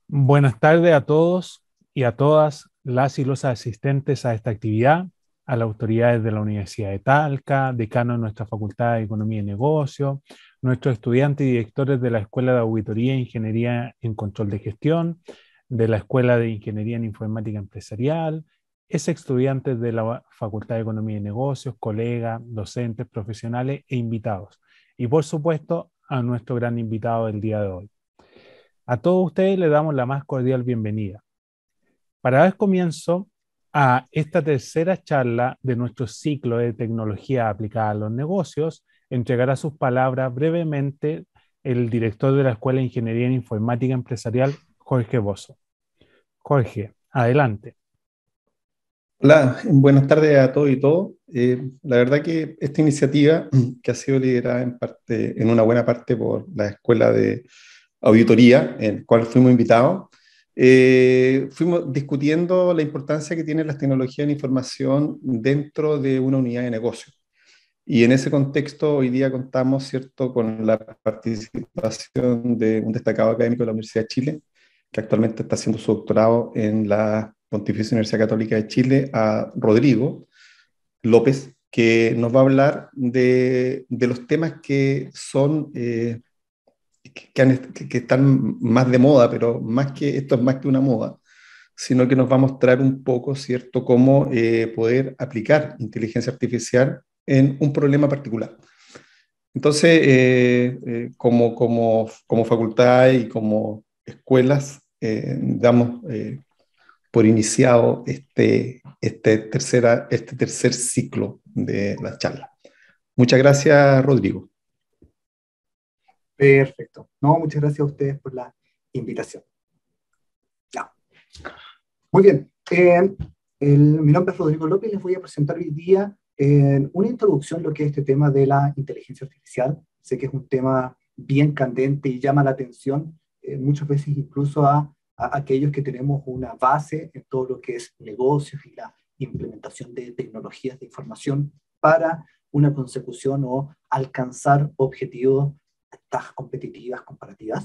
Buenas tardes a todos y a todas las y los asistentes a esta actividad, a las autoridades de la Universidad de Talca, decano de nuestra Facultad de Economía y Negocios, nuestros estudiantes y directores de la Escuela de Auditoría e Ingeniería en Control de Gestión, de la Escuela de Ingeniería en Informática Empresarial, estudiantes de la Facultad de Economía y Negocios, colegas, docentes, profesionales e invitados. Y por supuesto, a nuestro gran invitado del día de hoy. A todos ustedes les damos la más cordial bienvenida. Para dar comienzo a esta tercera charla de nuestro ciclo de tecnología aplicada a los negocios, entregará sus palabras brevemente el director de la Escuela de Ingeniería en Informática Empresarial, Jorge Bozo. Jorge, adelante. Hola, buenas tardes a todos y todos. La verdad que esta iniciativa, que ha sido liderada en una buena parte por la Escuela de Auditoría, en la cual fuimos invitados, fuimos discutiendo la importancia que tienen las tecnologías de información dentro de una unidad de negocio. Y en ese contexto, hoy día contamos, ¿cierto?, con la participación de un destacado académico de la Universidad de Chile, que actualmente está haciendo su doctorado en la Pontificia Universidad Católica de Chile, a Rodrigo López, que nos va a hablar de los temas que son, que están más de moda, pero más que esto es más que una moda, sino que nos va a mostrar un poco, ¿cierto?, cómo poder aplicar inteligencia artificial en un problema particular. Entonces, como facultad y como escuelas, damos por iniciado este tercer ciclo de la charla. Muchas gracias, Rodrigo. Perfecto. No, muchas gracias a ustedes por la invitación. Ya. Muy bien. Mi nombre es Rodrigo López y les voy a presentar hoy día una introducción a lo que es este tema de la inteligencia artificial. Sé que es un tema bien candente y llama la atención muchas veces incluso a aquellos que tenemos una base en todo lo que es negocios y la implementación de tecnologías de información para una consecución o alcanzar objetivos, ventajas competitivas, comparativas.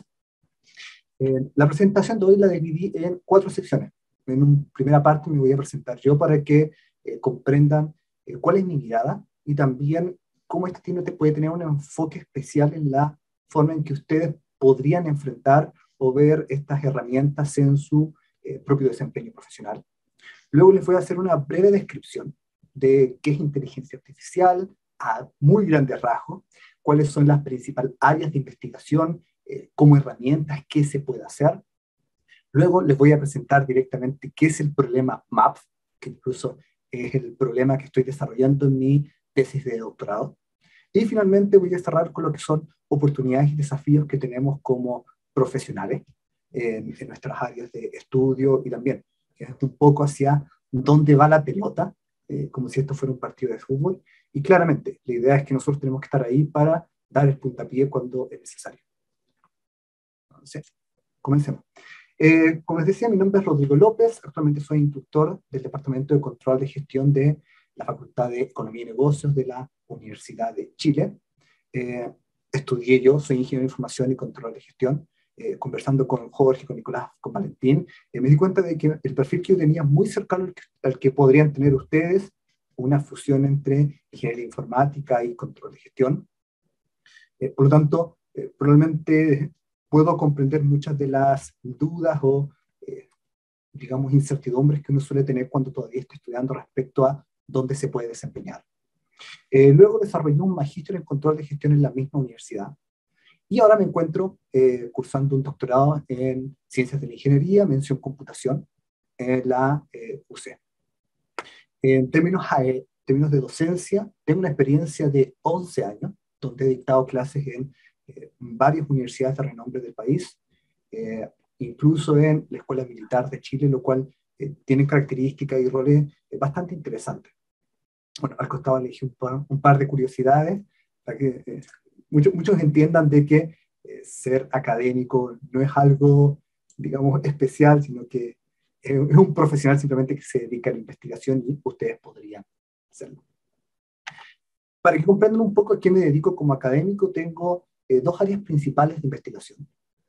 La presentación de hoy la dividí en 4 secciones. En una primera parte me voy a presentar yo para que comprendan cuál es mi mirada y también cómo este puede tener un enfoque especial en la forma en que ustedes podrían enfrentar o ver estas herramientas en su propio desempeño profesional. Luego les voy a hacer una breve descripción de qué es inteligencia artificial a muy grandes rasgos, cuáles son las principales áreas de investigación, como herramientas, qué se puede hacer. Luego les voy a presentar directamente qué es el problema MAP, que incluso es el problema que estoy desarrollando en mi tesis de doctorado. Y finalmente voy a cerrar con lo que son oportunidades y desafíos que tenemos como profesionales en nuestras áreas de estudio y también un poco hacia dónde va la pelota, como si esto fuera un partido de fútbol. Y claramente, la idea es que nosotros tenemos que estar ahí para dar el puntapié cuando es necesario. Entonces, comencemos. Como les decía, mi nombre es Rodrigo López, actualmente soy instructor del Departamento de Control de Gestión de la Facultad de Economía y Negocios de la Universidad de Chile. Estudié yo, soy ingeniero de información y control de gestión. Conversando con Jorge, con Nicolás, con Valentín, me di cuenta de que el perfil que yo tenía es muy cercano al que podrían tener ustedes, una fusión entre ingeniería informática y control de gestión. Por lo tanto, probablemente puedo comprender muchas de las dudas o, digamos, incertidumbres que uno suele tener cuando todavía está estudiando respecto a dónde se puede desempeñar. Luego desarrollé un magíster en control de gestión en la misma universidad y ahora me encuentro cursando un doctorado en ciencias de la ingeniería, mención computación, en la UC. En términos de docencia, tengo una experiencia de 11 años, donde he dictado clases en varias universidades de renombre del país, incluso en la Escuela Militar de Chile, lo cual tiene características y roles bastante interesantes. Bueno, al costado elegí un par de curiosidades para que muchos entiendan de que ser académico no es algo, digamos, especial, sino que es un profesional simplemente que se dedica a la investigación y ustedes podrían hacerlo. Para que comprendan un poco a qué me dedico como académico, tengo 2 áreas principales de investigación.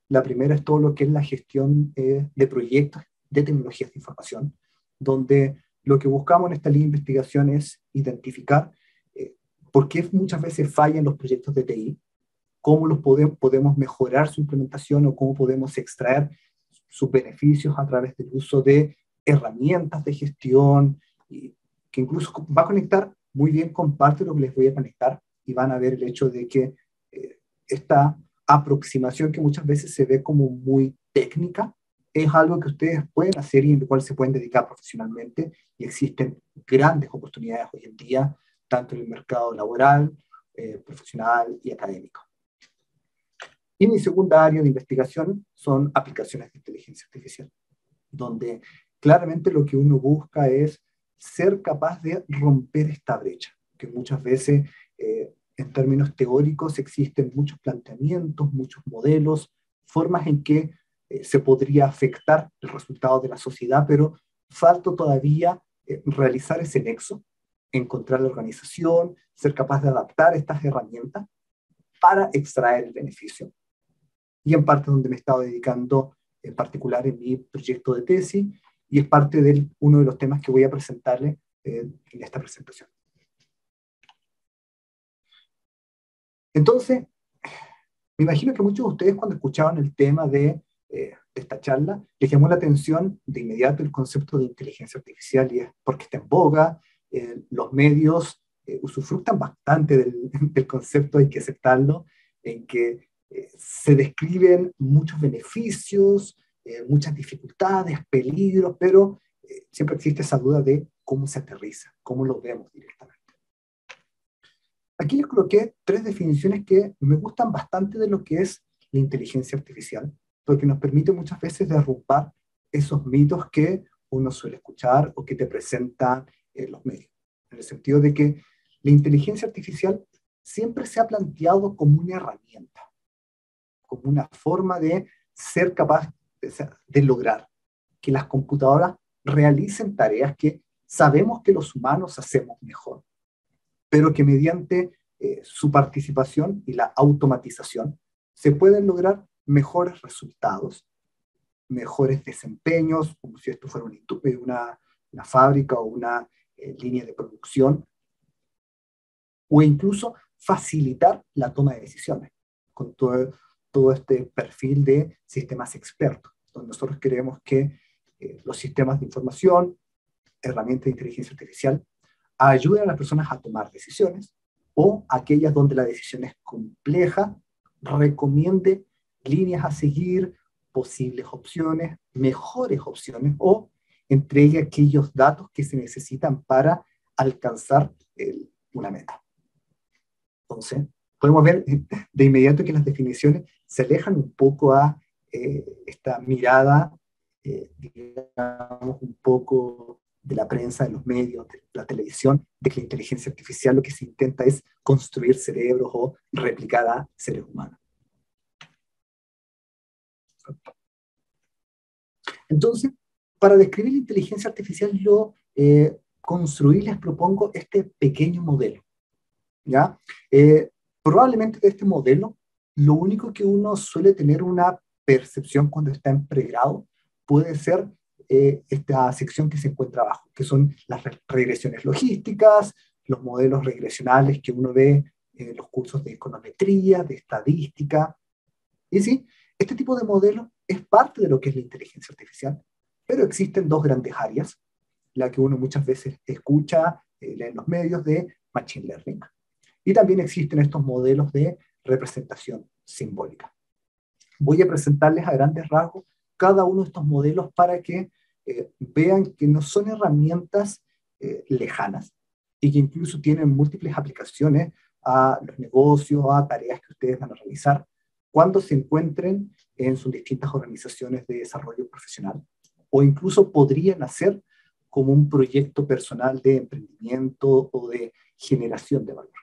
La primera es todo lo que es la gestión de proyectos de tecnologías de información, donde lo que buscamos en esta línea de investigación es identificar por qué muchas veces fallan los proyectos de TI, cómo los podemos mejorar su implementación o cómo podemos extraer sus beneficios a través del uso de herramientas de gestión, y que incluso va a conectar muy bien con parte de lo que les voy a conectar, y van a ver el hecho de que esta aproximación que muchas veces se ve como muy técnica, es algo que ustedes pueden hacer y en lo cual se pueden dedicar profesionalmente, y existen grandes oportunidades hoy en día, tanto en el mercado laboral, profesional y académico. Y mi segunda área de investigación son aplicaciones de inteligencia artificial, donde claramente lo que uno busca es ser capaz de romper esta brecha, que muchas veces en términos teóricos existen muchos planteamientos, muchos modelos, formas en que se podría afectar el resultado de la sociedad, pero falta todavía realizar ese nexo, encontrar la organización, ser capaz de adaptar estas herramientas para extraer el beneficio. Y en parte donde me he estado dedicando en particular en mi proyecto de tesis, y es parte de uno de los temas que voy a presentarles en esta presentación. Entonces, me imagino que muchos de ustedes cuando escuchaban el tema de esta charla, les llamó la atención de inmediato el concepto de inteligencia artificial, y es porque está en boga, los medios usufructan bastante del concepto, hay que aceptarlo, en que se describen muchos beneficios, muchas dificultades, peligros, pero siempre existe esa duda de cómo se aterriza, cómo lo vemos directamente. Aquí les coloqué 3 definiciones que me gustan bastante de lo que es la inteligencia artificial, porque nos permite muchas veces derrumbar esos mitos que uno suele escuchar o que te presentan los medios. En el sentido de que la inteligencia artificial siempre se ha planteado como una herramienta, como una forma de ser capaz de lograr que las computadoras realicen tareas que sabemos que los humanos hacemos mejor, pero que mediante su participación y la automatización se pueden lograr mejores resultados, mejores desempeños, como si esto fuera una fábrica o una línea de producción, o incluso facilitar la toma de decisiones con todo este perfil de sistemas expertos, donde nosotros creemos que los sistemas de información, herramientas de inteligencia artificial, ayuden a las personas a tomar decisiones, o aquellas donde la decisión es compleja, recomiende líneas a seguir, posibles opciones, mejores opciones, o entregue aquellos datos que se necesitan para alcanzar una meta. Entonces, podemos ver de inmediato que las definiciones se alejan un poco a esta mirada, digamos, un poco de la prensa, de los medios, de la televisión, de que la inteligencia artificial lo que se intenta es construir cerebros o replicar a seres humanos. Entonces, para describir la inteligencia artificial, yo construí, les propongo este pequeño modelo, ¿ya? Probablemente de este modelo, lo único que uno suele tener una percepción cuando está en pregrado puede ser esta sección que se encuentra abajo, que son las regresiones logísticas, los modelos regresionales que uno ve en los cursos de econometría, de estadística. Y sí, este tipo de modelos es parte de lo que es la inteligencia artificial, pero existen 2 grandes áreas, la que uno muchas veces escucha, lee en los medios, de Machine Learning. Y también existen estos modelos de representación simbólica. Voy a presentarles a grandes rasgos cada uno de estos modelos para que vean que no son herramientas lejanas, y que incluso tienen múltiples aplicaciones a los negocios, a tareas que ustedes van a realizar cuando se encuentren en sus distintas organizaciones de desarrollo profesional, o incluso podrían hacer como un proyecto personal de emprendimiento o de generación de valor.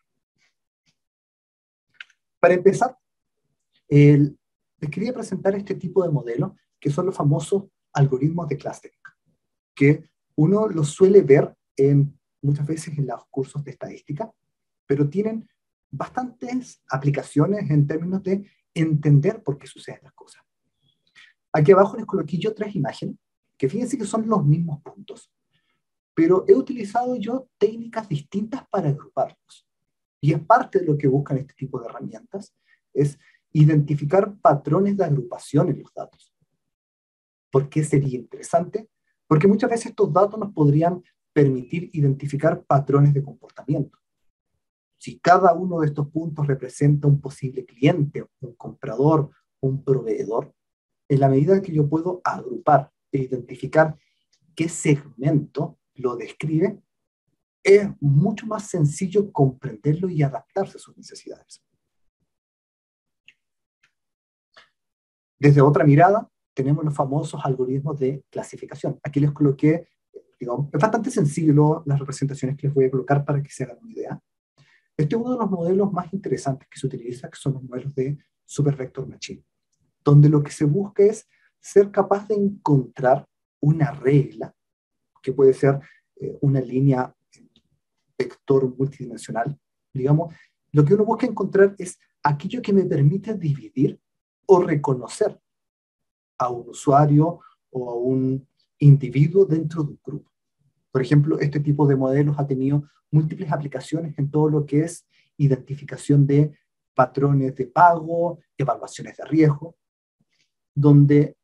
Para empezar, les quería presentar este tipo de modelos, que son los famosos algoritmos de clustering, que uno los suele ver muchas veces en los cursos de estadística, pero tienen bastantes aplicaciones en términos de entender por qué suceden las cosas. Aquí abajo les coloqué yo 3 imágenes, que fíjense que son los mismos puntos, pero he utilizado yo técnicas distintas para agruparlos. Y es parte de lo que buscan este tipo de herramientas, es identificar patrones de agrupación en los datos. ¿Por qué sería interesante? Porque muchas veces estos datos nos podrían permitir identificar patrones de comportamiento. Si cada uno de estos puntos representa un posible cliente, un comprador, un proveedor, en la medida que yo puedo agrupar e identificar qué segmento lo describe, es mucho más sencillo comprenderlo y adaptarse a sus necesidades. Desde otra mirada, tenemos los famosos algoritmos de clasificación. Aquí les coloqué, digamos, es bastante sencillo las representaciones que les voy a colocar para que se hagan una idea. Este es uno de los modelos más interesantes que se utiliza, que son los modelos de Super Vector Machine, donde lo que se busca es ser capaz de encontrar una regla, que puede ser una línea vector multidimensional, digamos. Lo que uno busca encontrar es aquello que me permite dividir o reconocer a un usuario o a un individuo dentro de un grupo. Por ejemplo, este tipo de modelos ha tenido múltiples aplicaciones en todo lo que es identificación de patrones de pago, evaluaciones de riesgo, donde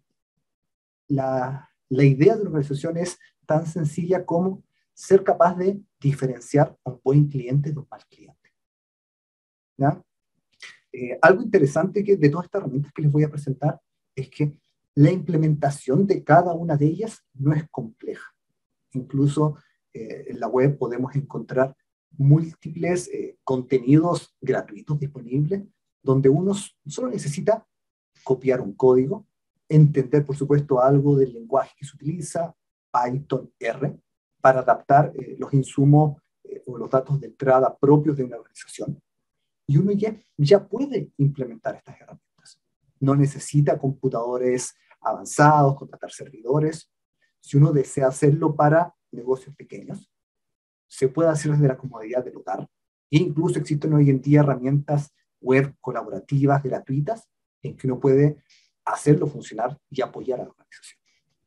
la idea de la organización es tan sencilla como ser capaz de diferenciar a un buen cliente de un mal cliente. ¿Ya? Algo interesante que de todas estas herramientas que les voy a presentar es que la implementación de cada una de ellas no es compleja. Incluso en la web podemos encontrar múltiples contenidos gratuitos disponibles donde uno solo necesita copiar un código, entender, por supuesto, algo del lenguaje que se utiliza, Python, R, para adaptar los insumos o los datos de entrada propios de una organización. Y uno ya puede implementar estas herramientas. No necesita computadores avanzados, contratar servidores. Si uno desea hacerlo para negocios pequeños, se puede hacer desde la comodidad del hogar. E incluso existen hoy en día herramientas web colaborativas gratuitas en que uno puede hacerlo funcionar y apoyar a la organización.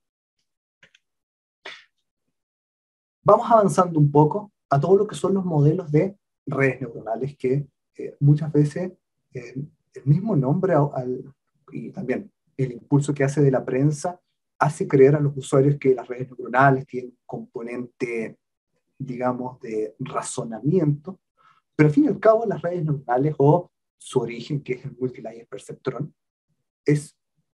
Vamos avanzando un poco a todo lo que son los modelos de redes neuronales que muchas veces el mismo nombre y también el impulso que hace de la prensa hace creer a los usuarios que las redes neuronales tienen un componente, digamos, de razonamiento, pero al fin y al cabo las redes neuronales o su origen, que es el multilayer perceptron, es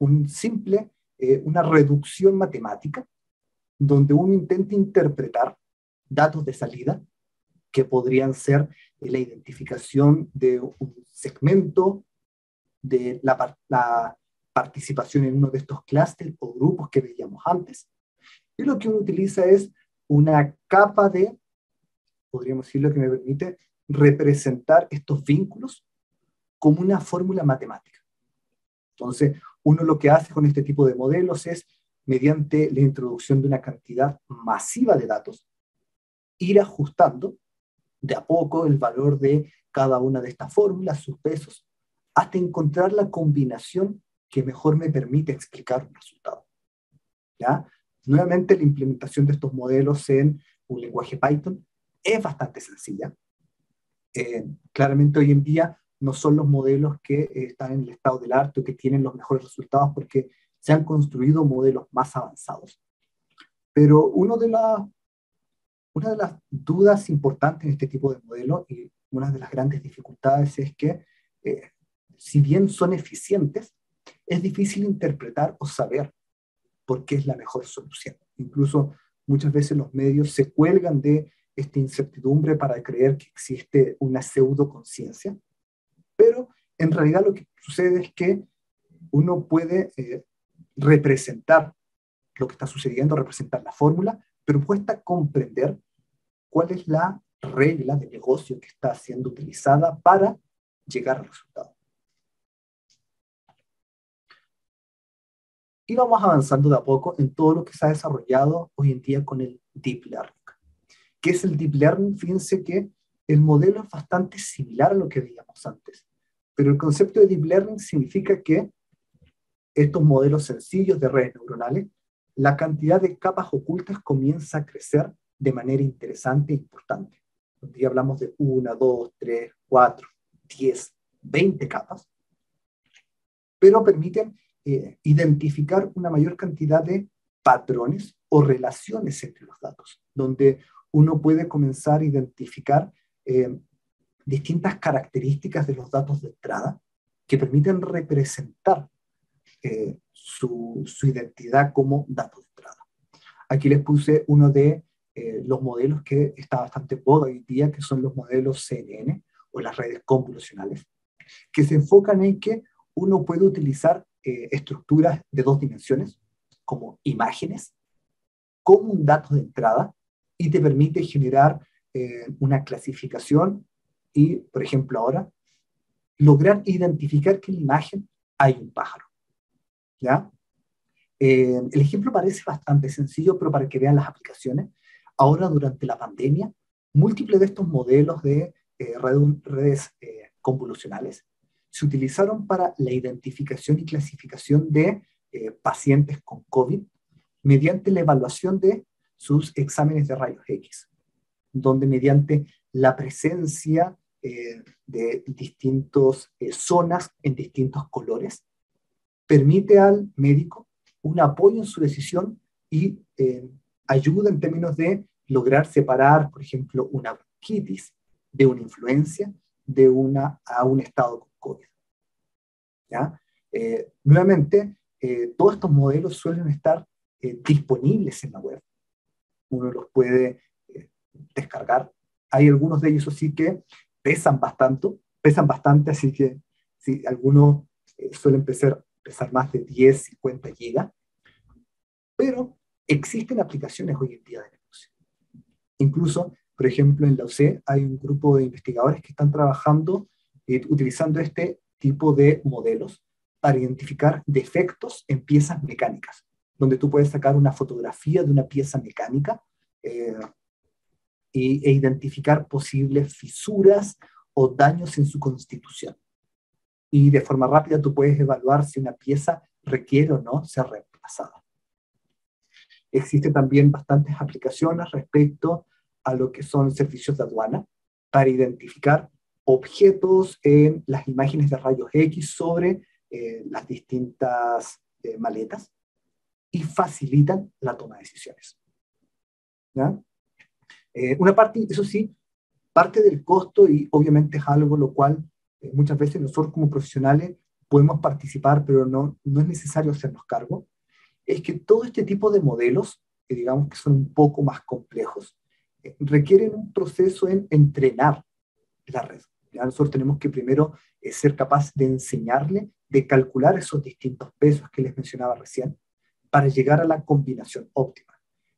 una reducción matemática donde uno intenta interpretar datos de salida que podrían ser la identificación de un segmento, de la participación en uno de estos clústeres o grupos que veíamos antes. Y lo que uno utiliza es una capa de, podríamos decirlo, que me permite representar estos vínculos como una fórmula matemática. Entonces, uno lo que hace con este tipo de modelos es, mediante la introducción de una cantidad masiva de datos, ir ajustando de a poco el valor de cada una de estas fórmulas, sus pesos, hasta encontrar la combinación que mejor me permite explicar un resultado. ¿Ya? Nuevamente, la implementación de estos modelos en un lenguaje Python es bastante sencilla. Claramente hoy en día no son los modelos que están en el estado del arte o que tienen los mejores resultados porque se han construido modelos más avanzados. Pero una de las dudas importantes en este tipo de modelos y una de las grandes dificultades es que si bien son eficientes, es difícil interpretar o saber por qué es la mejor solución. Incluso muchas veces los medios se cuelgan de esta incertidumbre para creer que existe una pseudoconciencia, pero en realidad lo que sucede es que uno puede representar lo que está sucediendo, representar la fórmula, pero cuesta comprender cuál es la regla de negocio que está siendo utilizada para llegar al resultado. Y vamos avanzando de a poco en todo lo que se ha desarrollado hoy en día con el Deep Learning. ¿Qué es el Deep Learning? Fíjense que el modelo es bastante similar a lo que veíamos antes, pero el concepto de Deep Learning significa que estos modelos sencillos de redes neuronales, la cantidad de capas ocultas comienza a crecer de manera interesante e importante. Donde ya hablamos de 1, 2, 3, 4, 10, 20 capas, pero permiten identificar una mayor cantidad de patrones o relaciones entre los datos, donde uno puede comenzar a identificar distintas características de los datos de entrada que permiten representar su identidad como datos de entrada. Aquí les puse uno de los modelos que está bastante moda hoy día, que son los modelos CNN o las redes convolucionales, que se enfocan en que uno puede utilizar estructuras de 2 dimensiones, como imágenes, como un dato de entrada, y te permite generar una clasificación y, por ejemplo, ahora, lograr identificar que en la imagen hay un pájaro. ¿Ya? El ejemplo parece bastante sencillo, pero para que vean las aplicaciones, ahora durante la pandemia, múltiples de estos modelos de redes convolucionales se utilizaron para la identificación y clasificación de pacientes con COVID mediante la evaluación de sus exámenes de rayos X, donde mediante la presencia de distintas zonas en distintos colores, permite al médico un apoyo en su decisión y ayuda en términos de lograr separar, por ejemplo, una bronquitis de una influencia a un estado con COVID. ¿Ya? Nuevamente, todos estos modelos suelen estar disponibles en la web. Uno los puede descargar. Hay algunos de ellos así que pesan bastante, así que si algunos suelen pesar más de 10, 50 gigas, pero existen aplicaciones hoy en día de negocio. Incluso, por ejemplo, en la UC hay un grupo de investigadores que están trabajando utilizando este tipo de modelos para identificar defectos en piezas mecánicas, donde tú puedes sacar una fotografía de una pieza mecánica e identificar posibles fisuras o daños en su constitución. Y de forma rápida tú puedes evaluar si una pieza requiere o no ser reemplazada. Existen también bastantes aplicaciones respecto a lo que son servicios de aduana para identificar objetos en las imágenes de rayos X sobre las distintas maletas y facilitan la toma de decisiones. ¿Ya? Una parte, eso sí, parte del costo, y obviamente es algo lo cual muchas veces nosotros como profesionales podemos participar, pero no es necesario hacernos cargo, es que todo este tipo de modelos, que digamos que son un poco más complejos, requieren un proceso en entrenar la red. ¿Ya? Nosotros tenemos que primero ser capaces de enseñarle, de calcular esos distintos pesos que les mencionaba recién, para llegar a la combinación óptima.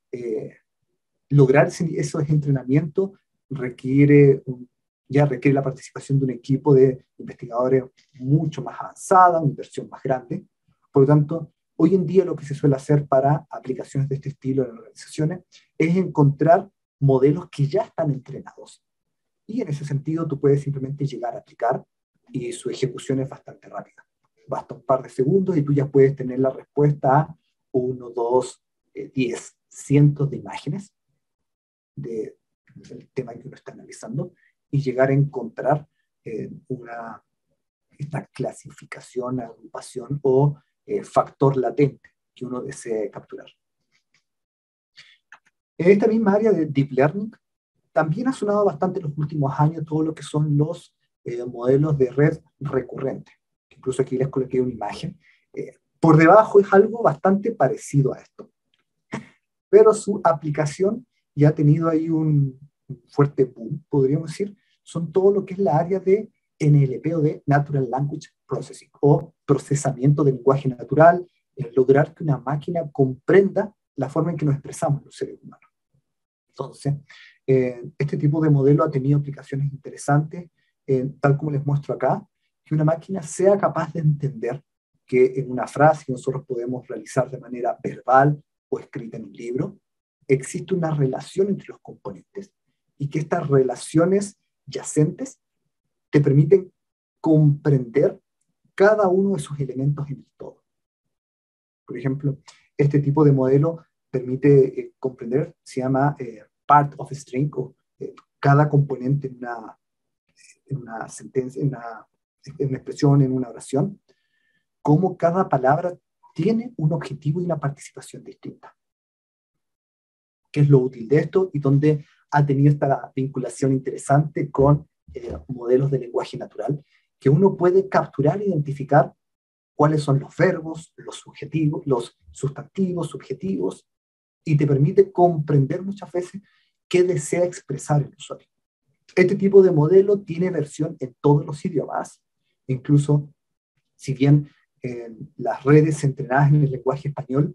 Lograr esos entrenamientos requiere la participación de un equipo de investigadores mucho más avanzada, una inversión más grande. Por lo tanto, hoy en día lo que se suele hacer para aplicaciones de este estilo en organizaciones es encontrar modelos que ya están entrenados. Y en ese sentido tú puedes simplemente llegar a aplicar y su ejecución es bastante rápida. Basta un par de segundos y tú ya puedes tener la respuesta a 1, 2, 10, cientos de imágenes del tema que uno está analizando y llegar a encontrar esta clasificación, agrupación o factor latente que uno desee capturar. En esta misma área de Deep Learning también ha sonado bastante en los últimos años todo lo que son los modelos de red recurrente. Incluso aquí les coloqué una imagen. Por debajo es algo bastante parecido a esto, pero su aplicación ya ha tenido ahí un fuerte boom, podríamos decir, son todo lo que es la área de NLP o de Natural Language Processing, o procesamiento de lenguaje natural, lograr que una máquina comprenda la forma en que nos expresamos los seres humanos. Entonces, este tipo de modelo ha tenido aplicaciones interesantes, tal como les muestro acá, que una máquina sea capaz de entender que en una frase que nosotros podemos realizar de manera verbal o escrita en un libro, existe una relación entre los componentes y que estas relaciones yacentes te permiten comprender cada uno de sus elementos en el todo. Por ejemplo, este tipo de modelo permite comprender, se llama part of a string, o cada componente en una sentencia, en una expresión, en una oración, cómo cada palabra tiene un objetivo y una participación distinta. ¿Qué es lo útil de esto? Y dónde ha tenido esta vinculación interesante con modelos de lenguaje natural, que uno puede capturar e identificar cuáles son los verbos, los subjetivos, los sustantivos, subjetivos, y te permite comprender muchas veces qué desea expresar el usuario. Este tipo de modelo tiene versión en todos los idiomas, incluso si bien las redes entrenadas en el lenguaje español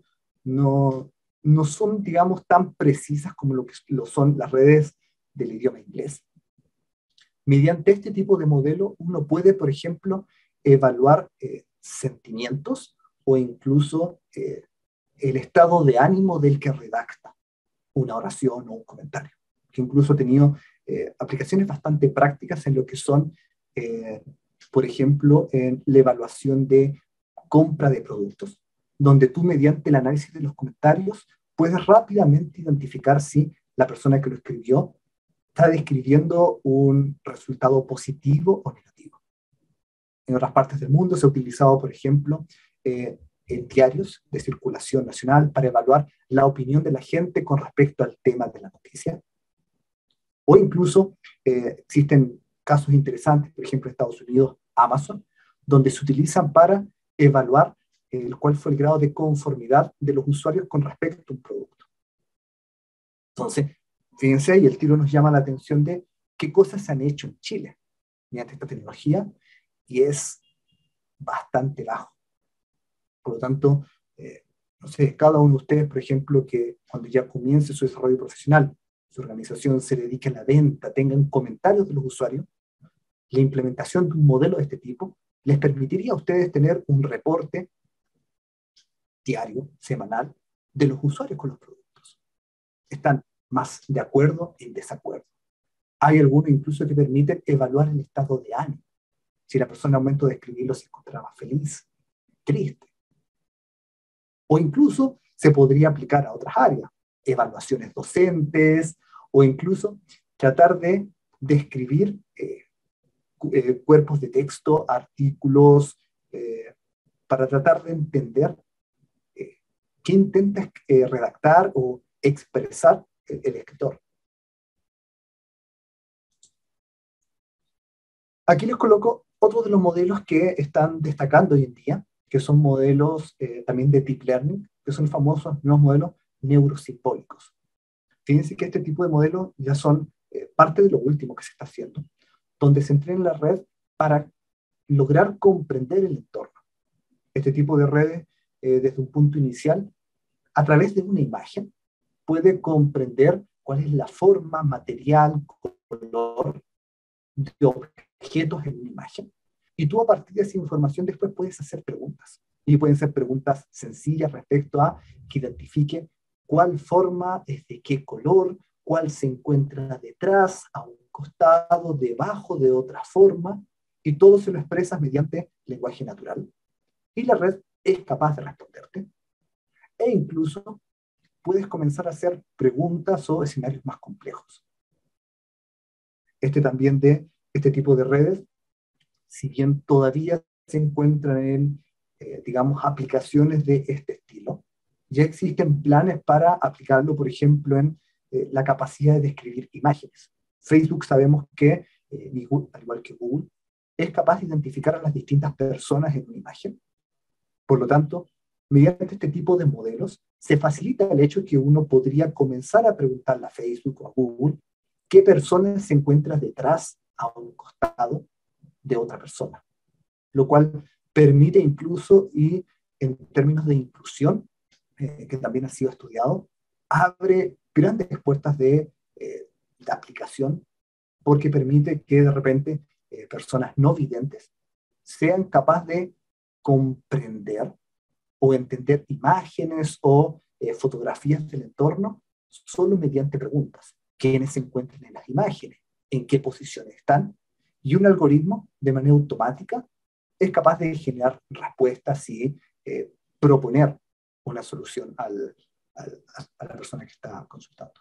no son, digamos, tan precisas como lo son las redes del idioma inglés. Mediante este tipo de modelo, uno puede, por ejemplo, evaluar sentimientos o incluso el estado de ánimo del que redacta una oración o un comentario, que incluso ha tenido aplicaciones bastante prácticas en lo que son, por ejemplo, en la evaluación de compra de productos, donde tú mediante el análisis de los comentarios puedes rápidamente identificar si la persona que lo escribió está describiendo un resultado positivo o negativo. En otras partes del mundo se ha utilizado, por ejemplo, en diarios de circulación nacional para evaluar la opinión de la gente con respecto al tema de la noticia. O incluso existen casos interesantes, por ejemplo, en Estados Unidos, Amazon, donde se utilizan para evaluar cuál fue el grado de conformidad de los usuarios con respecto a un producto. Entonces, fíjense, y el tiro nos llama la atención de qué cosas se han hecho en Chile mediante esta tecnología, y es bastante bajo. Por lo tanto, no sé, cada uno de ustedes, por ejemplo, que cuando ya comience su desarrollo profesional, su organización se dedique a la venta, tengan comentarios de los usuarios, la implementación de un modelo de este tipo les permitiría a ustedes tener un reporte diario, semanal, de los usuarios con los productos. Están más de acuerdo en desacuerdo. Hay algunos incluso que permiten evaluar el estado de ánimo. Si la persona al momento de escribirlo se encontraba feliz, triste. O incluso se podría aplicar a otras áreas, evaluaciones docentes, o incluso tratar de describir cuerpos de texto, artículos, para tratar de entender qué intenta redactar o expresar el escritor. Aquí les coloco otros de los modelos que están destacando hoy en día, que son modelos también de deep learning, que son famosos nuevos modelos neurosimbólicos. Fíjense que este tipo de modelos ya son parte de lo último que se está haciendo, donde se entrena en la red para lograr comprender el entorno. Este tipo de redes, desde un punto inicial, a través de una imagen, puede comprender cuál es la forma, material, color de objetos en una imagen. Y tú a partir de esa información después puedes hacer preguntas. Y pueden ser preguntas sencillas respecto a que identifique cuál forma es de qué color, cuál se encuentra detrás, a un costado, debajo de otra forma, y todo se lo expresas mediante lenguaje natural. Y la red es capaz de responderte. E incluso puedes comenzar a hacer preguntas o escenarios más complejos. Este tipo de redes, si bien todavía se encuentran en, digamos, aplicaciones de este estilo, ya existen planes para aplicarlo, por ejemplo, en la capacidad de describir imágenes. Facebook sabemos que, al igual que Google, es capaz de identificar a las distintas personas en una imagen. Por lo tanto, mediante este tipo de modelos, se facilita el hecho de que uno podría comenzar a preguntarle a Facebook o a Google qué persona se encuentra detrás, a un costado de otra persona, lo cual permite incluso, y en términos de inclusión, que también ha sido estudiado, abre grandes puertas de aplicación, porque permite que de repente personas no videntes sean capaces de comprender o entender imágenes o fotografías del entorno solo mediante preguntas. ¿Quiénes se encuentran en las imágenes? ¿En qué posiciones están? Y un algoritmo, de manera automática, es capaz de generar respuestas y proponer una solución a la persona que está consultando.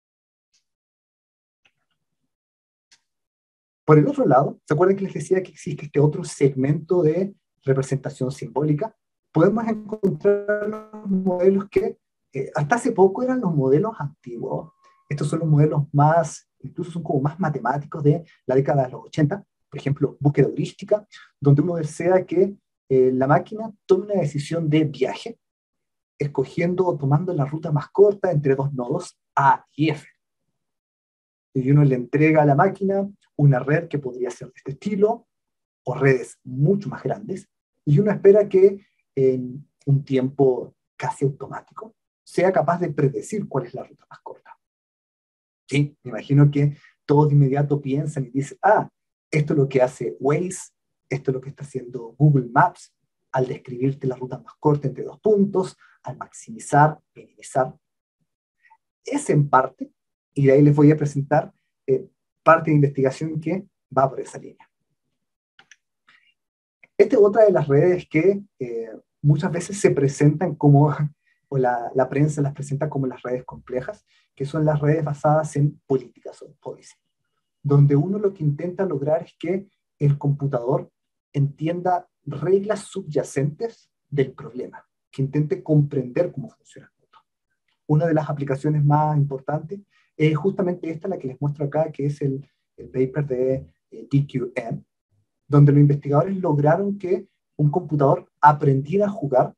Por el otro lado, ¿se acuerdan que les decía que existe este otro segmento de representación simbólica? Podemos encontrar los modelos que hasta hace poco eran los modelos antiguos. Estos son los modelos más, incluso son como más matemáticos de la década de los 80, por ejemplo, búsqueda heurística, donde uno desea que la máquina tome una decisión de viaje, escogiendo o tomando la ruta más corta entre dos nodos A y F. Y uno le entrega a la máquina una red que podría ser de este estilo, o redes mucho más grandes, y uno espera que en un tiempo casi automático sea capaz de predecir cuál es la ruta más corta. Sí, me imagino que todos de inmediato piensan y dicen, esto es lo que hace Waze, esto es lo que está haciendo Google Maps, al describirte la ruta más corta entre dos puntos, al maximizar, minimizar. Es en parte, y de ahí les voy a presentar parte de investigación que va por esa línea. Esta es otra de las redes que muchas veces se presentan como, o la prensa las presenta como las redes complejas, que son las redes basadas en políticas o policy, donde uno lo que intenta lograr es que el computador entienda reglas subyacentes del problema, que intente comprender cómo funciona el mundo. Una de las aplicaciones más importantes es justamente esta, la que les muestro acá, que es el paper de DQM, donde los investigadores lograron que un computador aprendiera a jugar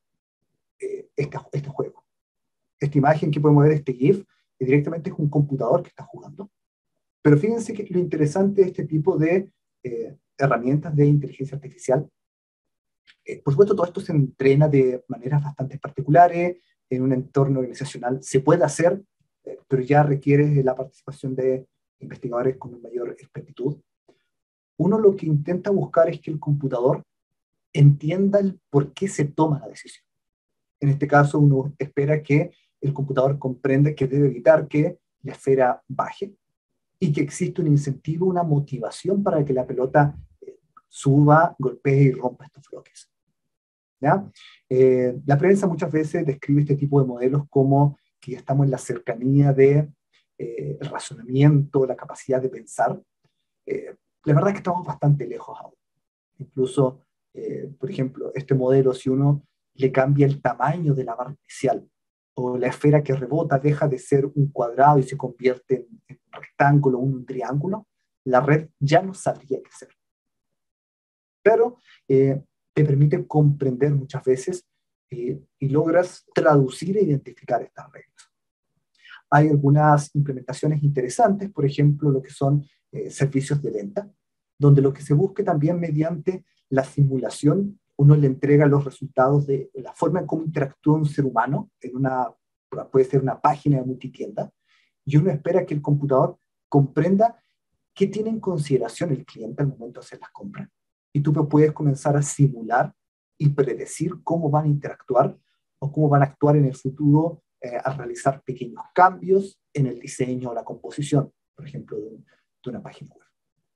este juego. Esta imagen que podemos ver, este GIF, directamente es un computador que está jugando. Pero fíjense que lo interesante de este tipo de herramientas de inteligencia artificial, por supuesto todo esto se entrena de maneras bastante particulares, en un entorno organizacional se puede hacer, pero ya requiere la participación de investigadores con mayor expertitud. Uno lo que intenta buscar es que el computador entienda el por qué se toma la decisión. En este caso, uno espera que el computador comprenda que debe evitar que la esfera baje y que existe un incentivo, una motivación para que la pelota suba, golpee y rompa estos bloques. ¿Ya? La prensa muchas veces describe este tipo de modelos como que estamos en la cercanía de el razonamiento, la capacidad de pensar. La verdad es que estamos bastante lejos aún. Incluso, por ejemplo, este modelo, si uno le cambia el tamaño de la barra inicial, o la esfera que rebota deja de ser un cuadrado y se convierte en un rectángulo o un triángulo, la red ya no sabría qué hacer. Pero te permite comprender muchas veces y logras traducir e identificar estas reglas. Hay algunas implementaciones interesantes, por ejemplo, lo que son servicios de venta, donde lo que se busque también mediante la simulación, uno le entrega los resultados de la forma en cómo interactúa un ser humano en puede ser una página de multitienda, y uno espera que el computador comprenda qué tiene en consideración el cliente al momento de hacer las compras. Y tú puedes comenzar a simular y predecir cómo van a interactuar o cómo van a actuar en el futuro al realizar pequeños cambios en el diseño o la composición, por ejemplo, de una página web.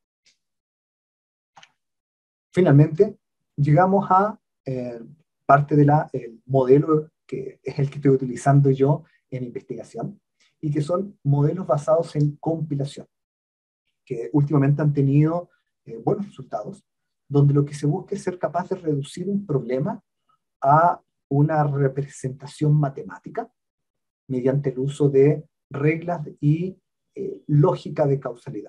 Finalmente, llegamos a parte del modelo que es el que estoy utilizando yo en investigación, y que son modelos basados en compilación, que últimamente han tenido buenos resultados, donde lo que se busca es ser capaz de reducir un problema a una representación matemática mediante el uso de reglas y lógica de causalidad.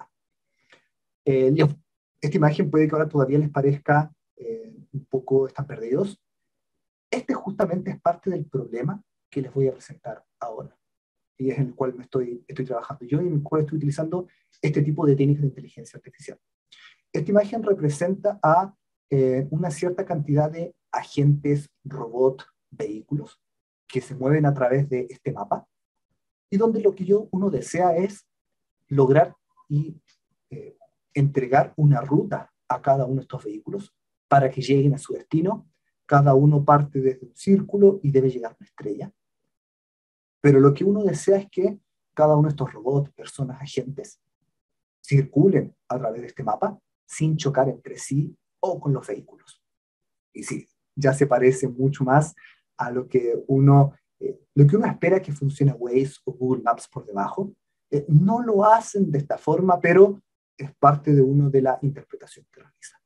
Esta imagen puede que ahora todavía les parezca un poco están perdidos. Este justamente es parte del problema que les voy a presentar ahora, y es en el cual estoy trabajando yo y en el cual estoy utilizando este tipo de técnicas de inteligencia artificial. Esta imagen representa a una cierta cantidad de agentes, robots, vehículos que se mueven a través de este mapa, y donde lo que uno desea es lograr y entregar una ruta a cada uno de estos vehículos para que lleguen a su destino. Cada uno parte desde un círculo y debe llegar a una estrella. Pero lo que uno desea es que cada uno de estos robots, personas, agentes, circulen a través de este mapa sin chocar entre sí o con los vehículos. Y sí, ya se parece mucho más a lo que uno espera que funcione Waze o Google Maps por debajo. No lo hacen de esta forma, pero es parte de uno de la interpretación que realizan.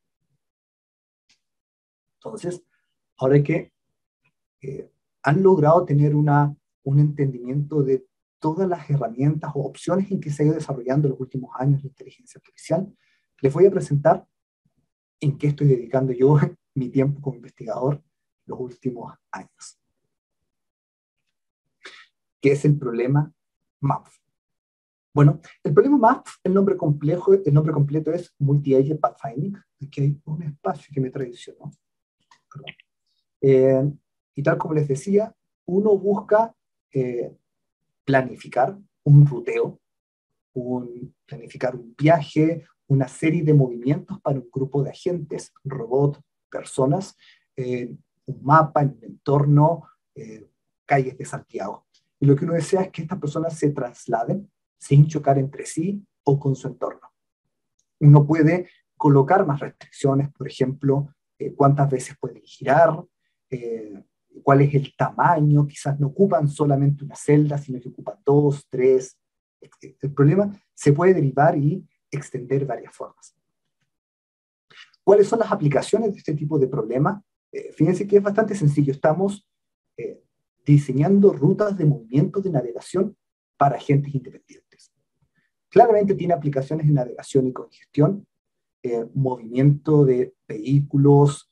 Entonces, ahora que han logrado tener un entendimiento de todas las herramientas o opciones en que se ha ido desarrollando en los últimos años la inteligencia artificial, les voy a presentar en qué estoy dedicando yo mi tiempo como investigador los últimos años. ¿Qué es el problema MAPS? Bueno, el problema MAPS, el nombre completo es Multi-Agent Pathfinding. Aquí hay un espacio que me traicionó. Y tal como les decía, uno busca planificar un ruteo, planificar un viaje, una serie de movimientos para un grupo de agentes, robots, personas, un mapa, en un entorno, calles de Santiago. Y lo que uno desea es que estas personas se trasladen sin chocar entre sí o con su entorno. Uno puede colocar más restricciones, por ejemplo, cuántas veces pueden girar, cuál es el tamaño, quizás no ocupan solamente una celda, sino que ocupan 2, 3. El problema se puede derivar y extender varias formas. ¿Cuáles son las aplicaciones de este tipo de problema? Fíjense que es bastante sencillo. Estamos diseñando rutas de movimiento de navegación para agentes independientes. Claramente tiene aplicaciones en navegación y congestión, movimiento de vehículos,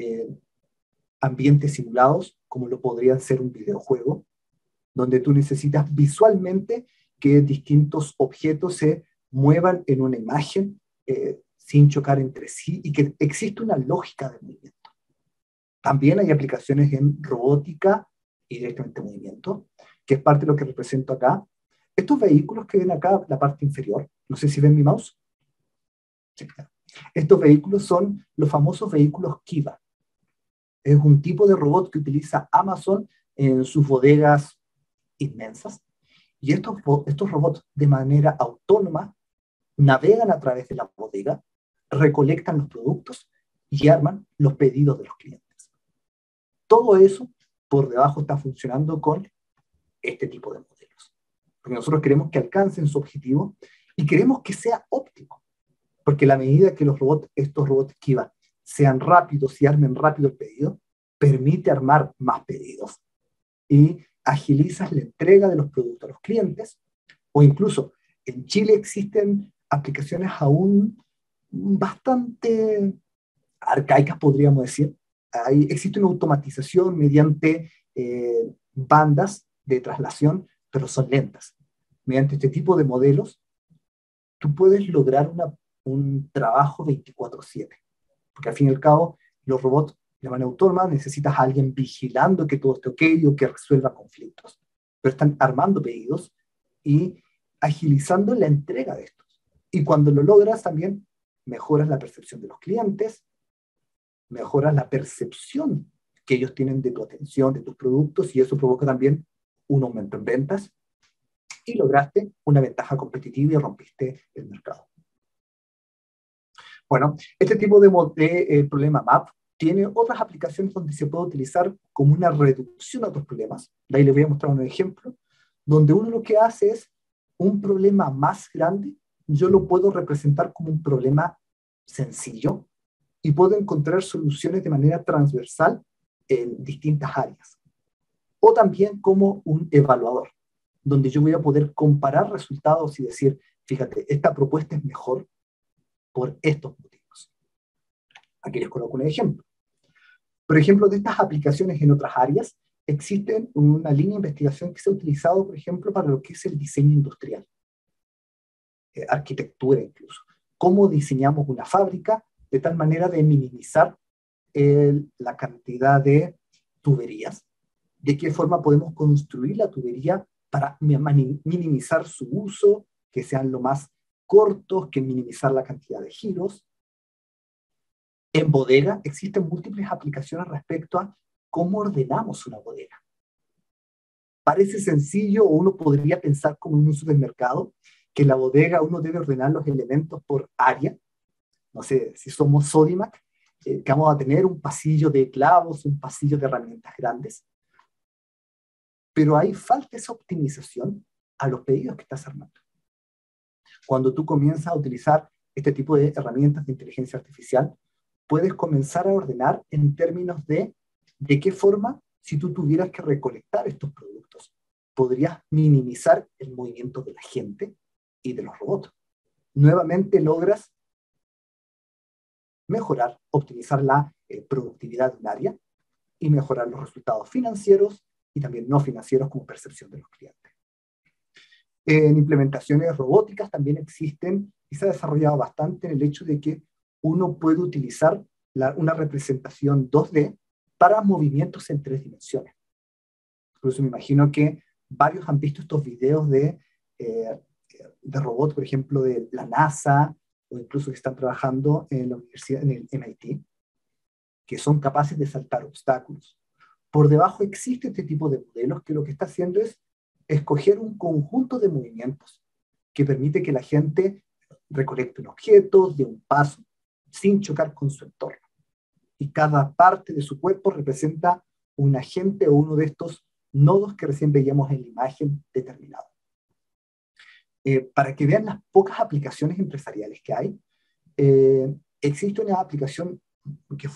ambientes simulados, como lo podría ser un videojuego, donde tú necesitas visualmente que distintos objetos se muevan en una imagen sin chocar entre sí y que existe una lógica de movimiento. También hay aplicaciones en robótica y directamente movimiento, que es parte de lo que represento acá. Estos vehículos que ven acá, la parte inferior, no sé si ven mi mouse. Sí, claro. Estos vehículos son los famosos vehículos Kiva. Es un tipo de robot que utiliza Amazon en sus bodegas inmensas. Y estos robots, de manera autónoma, navegan a través de la bodega, recolectan los productos y arman los pedidos de los clientes. Todo eso por debajo está funcionando con este tipo de modelos. Porque nosotros queremos que alcancen su objetivo y queremos que sea óptimo. Porque a la medida que estos robots Kiva sean rápidos y armen rápido el pedido, permite armar más pedidos y agilizas la entrega de los productos a los clientes, o incluso en Chile existen aplicaciones aún bastante arcaicas, podríamos decir. Existe una automatización mediante bandas de traslación, pero son lentas. Mediante este tipo de modelos, tú puedes lograr un trabajo 24/7, porque al fin y al cabo, los robots de manera autónoma necesitas a alguien vigilando que todo esté ok o que resuelva conflictos, pero están armando pedidos y agilizando la entrega de estos. Y cuando lo logras también mejoras la percepción de los clientes, mejoras la percepción que ellos tienen de tu atención, de tus productos, y eso provoca también un aumento en ventas y lograste una ventaja competitiva y rompiste el mercado. Bueno, este tipo de problema MAP tiene otras aplicaciones donde se puede utilizar como una reducción a otros problemas. De ahí les voy a mostrar un ejemplo, donde uno lo que hace es un problema más grande, yo lo puedo representar como un problema sencillo y puedo encontrar soluciones de manera transversal en distintas áreas. O también como un evaluador, donde yo voy a poder comparar resultados y decir, fíjate, esta propuesta es mejor por estos motivos. Aquí les coloco un ejemplo. Por ejemplo, de estas aplicaciones en otras áreas, existe una línea de investigación que se ha utilizado, por ejemplo, para lo que es el diseño industrial, arquitectura incluso. Cómo diseñamos una fábrica de tal manera de minimizar la cantidad de tuberías. De qué forma podemos construir la tubería para minimizar su uso, que sean lo más cortos, que minimizar la cantidad de giros. En bodega existen múltiples aplicaciones respecto a cómo ordenamos una bodega. Parece sencillo, o uno podría pensar como en un supermercado, que en la bodega uno debe ordenar los elementos por área. No sé, si somos Sodimac, que vamos a tener un pasillo de clavos, un pasillo de herramientas grandes. pero ahí falta esa optimización a los pedidos que estás armando. Cuando tú comienzas a utilizar este tipo de herramientas de inteligencia artificial, puedes comenzar a ordenar en términos de qué forma, si tú tuvieras que recolectar estos productos, podrías minimizar el movimiento de la gente y de los robots. Nuevamente logras mejorar, optimizar la productividad de un área y mejorar los resultados financieros y también no financieros como percepción de los clientes. En implementaciones robóticas también existen y se ha desarrollado bastante en el hecho de que uno puede utilizar una representación 2D para movimientos en 3 dimensiones. Incluso me imagino que varios han visto estos videos de robots, por ejemplo, de la NASA, o incluso que están trabajando en la universidad, en el MIT, que son capaces de saltar obstáculos. Por debajo existe este tipo de modelos que lo que está haciendo es escoger un conjunto de movimientos que permite que la gente recolecte un objeto de un paso sin chocar con su entorno. Y cada parte de su cuerpo representa un agente o uno de estos nodos que recién veíamos en la imagen determinado. Para que vean las pocas aplicaciones empresariales que hay, existe una aplicación que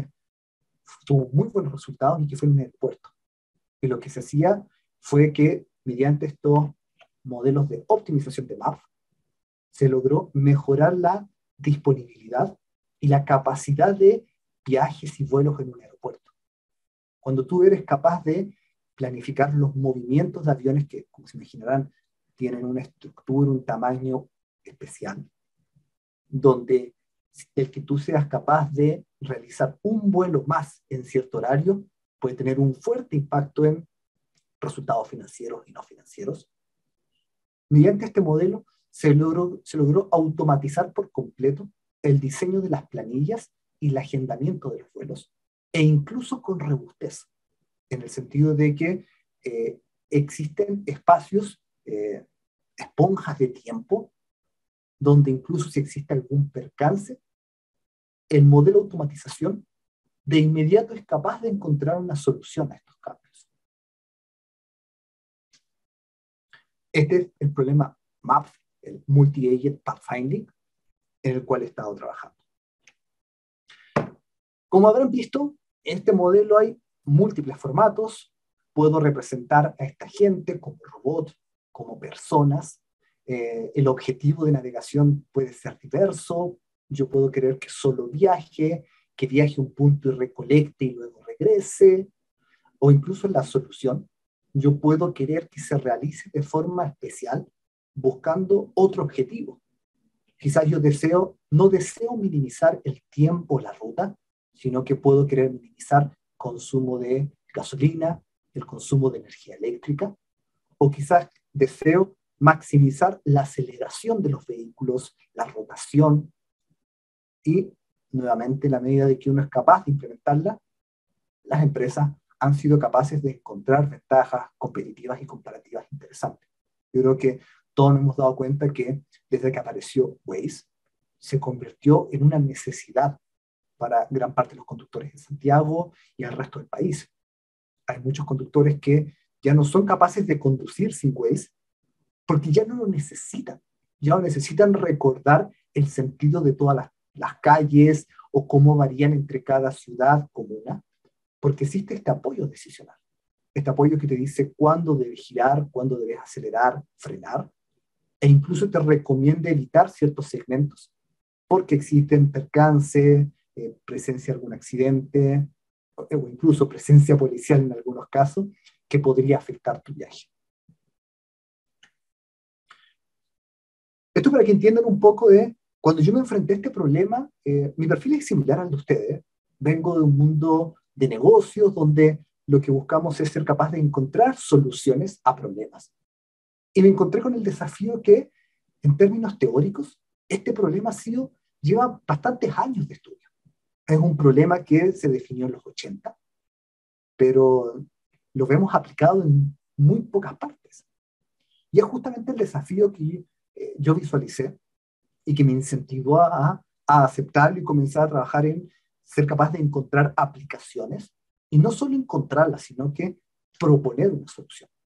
tuvo muy buenos resultados y que fue en un aeropuerto. Y lo que se hacía fue que mediante estos modelos de optimización de maps, se logró mejorar la disponibilidad y la capacidad de viajes y vuelos en un aeropuerto. Cuando tú eres capaz de planificar los movimientos de aviones que, como se imaginarán, tienen una estructura, un tamaño especial, donde el que tú seas capaz de realizar un vuelo más en cierto horario puede tener un fuerte impacto en resultados financieros y no financieros. Mediante este modelo se logró automatizar por completo el diseño de las planillas y el agendamiento de los vuelos, e incluso con robustez, en el sentido de que existen espacios, esponjas de tiempo, donde incluso si existe algún percance, el modelo de automatización de inmediato es capaz de encontrar una solución a estos cambios. Este es el problema MAP, el Multi-Agent Pathfinding, en el cual he estado trabajando. Como habrán visto, en este modelo hay múltiples formatos. Puedo representar a esta gente como robots, como personas. El objetivo de navegación puede ser diverso. Yo puedo querer que solo viaje, que viaje a un punto y recolecte y luego regrese. O incluso en la solución, yo puedo querer que se realice de forma especial buscando otro objetivo. Quizás yo no deseo minimizar el tiempo o la ruta, sino que puedo querer minimizar consumo de gasolina, el consumo de energía eléctrica, o quizás deseo maximizar la aceleración de los vehículos, la rotación, y nuevamente, en la medida de que uno es capaz de implementarla, las empresas han sido capaces de encontrar ventajas competitivas y comparativas interesantes. Yo creo que todos nos hemos dado cuenta que desde que apareció Waze, se convirtió en una necesidad para gran parte de los conductores de Santiago y el resto del país. Hay muchos conductores que ya no son capaces de conducir sin Waze porque ya no lo necesitan. Ya no necesitan recordar el sentido de todas las calles o cómo varían entre cada ciudad, comuna, porque existe este apoyo decisional. Este apoyo que te dice cuándo debes girar, cuándo debes acelerar, frenar, e incluso te recomienda evitar ciertos segmentos, porque existen percances, presencia de algún accidente, o incluso presencia policial en algunos casos, que podría afectar tu viaje. Esto para que entiendan un poco de, cuando yo me enfrenté a este problema, mi perfil es similar al de ustedes. Vengo de un mundo de negocios donde lo que buscamos es ser capaz de encontrar soluciones a problemas. Y me encontré con el desafío que, en términos teóricos, este problema lleva bastantes años de estudio. Es un problema que se definió en los 80, pero lo vemos aplicado en muy pocas partes. Y es justamente el desafío que yo visualicé y que me incentivó a aceptarlo y comenzar a trabajar en ser capaz de encontrar aplicaciones, y no solo encontrarlas, sino que proponer una solución.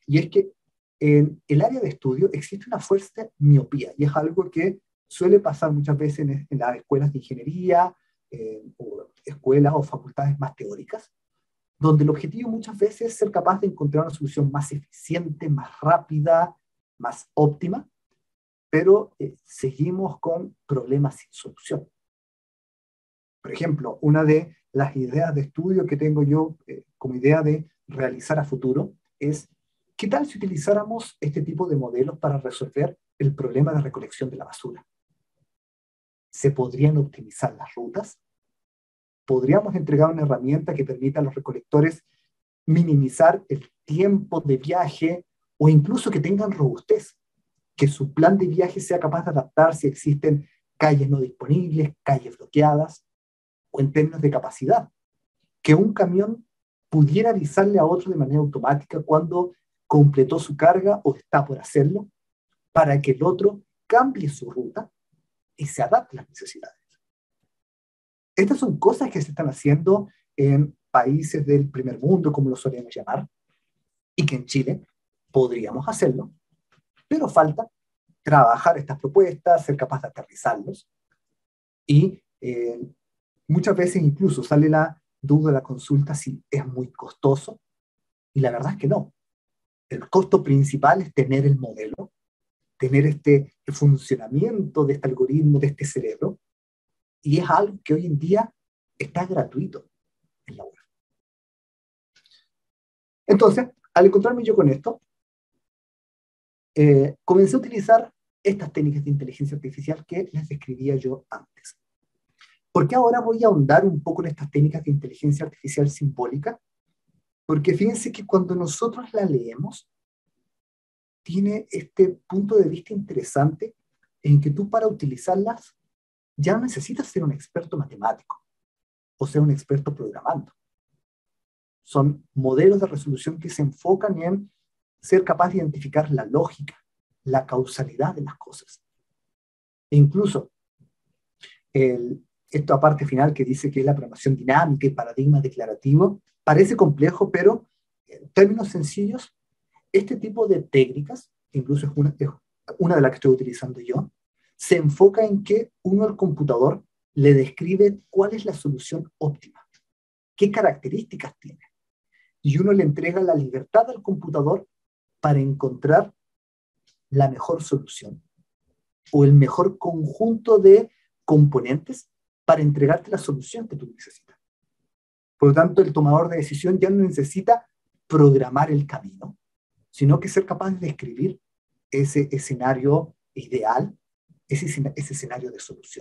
y es que en el área de estudio existe una fuerte miopía, y es algo que suele pasar muchas veces en las escuelas de ingeniería, o escuelas o facultades más teóricas, donde el objetivo muchas veces es ser capaz de encontrar una solución más eficiente, más rápida, más óptima, pero seguimos con problemas sin solución. Por ejemplo, una de las ideas de estudio que tengo yo como idea de realizar a futuro es, ¿qué tal si utilizáramos este tipo de modelos para resolver el problema de recolección de la basura? ¿Se podrían optimizar las rutas? ¿Podríamos entregar una herramienta que permita a los recolectores minimizar el tiempo de viaje o incluso que tengan robustez? Que su plan de viaje sea capaz de adaptar si existen calles no disponibles, calles bloqueadas, o en términos de capacidad, que un camión pudiera avisarle a otro de manera automática cuando completó su carga o está por hacerlo, para que el otro cambie su ruta y se adapte a las necesidades. Estas son cosas que se están haciendo en países del primer mundo, como lo solemos llamar, y que en Chile podríamos hacerlo, pero falta trabajar estas propuestas, ser capaz de aterrizarlos, y muchas veces incluso sale la duda de la consulta si es muy costoso, y la verdad es que no. El costo principal es tener el modelo, tener el funcionamiento de este algoritmo, de este cerebro, y es algo que hoy en día está gratuito en la web. Entonces, al encontrarme yo con esto, comencé a utilizar estas técnicas de inteligencia artificial que les describía yo antes. ¿Por qué ahora voy a ahondar un poco en estas técnicas de inteligencia artificial simbólica? Porque fíjense que cuando nosotros la leemos, tiene este punto de vista interesante en que tú para utilizarlas ya no necesitas ser un experto matemático o ser un experto programando. Son modelos de resolución que se enfocan en ser capaz de identificar la lógica, la causalidad de las cosas. E incluso esta parte final que dice que es la programación dinámica y paradigma declarativo, parece complejo, pero en términos sencillos, este tipo de técnicas, incluso es una de las que estoy utilizando yo, se enfoca en que uno al computador le describe cuál es la solución óptima, qué características tiene, y uno le entrega la libertad al computador para encontrar la mejor solución o el mejor conjunto de componentes para entregarte la solución que tú necesitas. Por lo tanto, el tomador de decisión ya no necesita programar el camino, sino que ser capaz de describir ese escenario ideal, ese escenario de solución.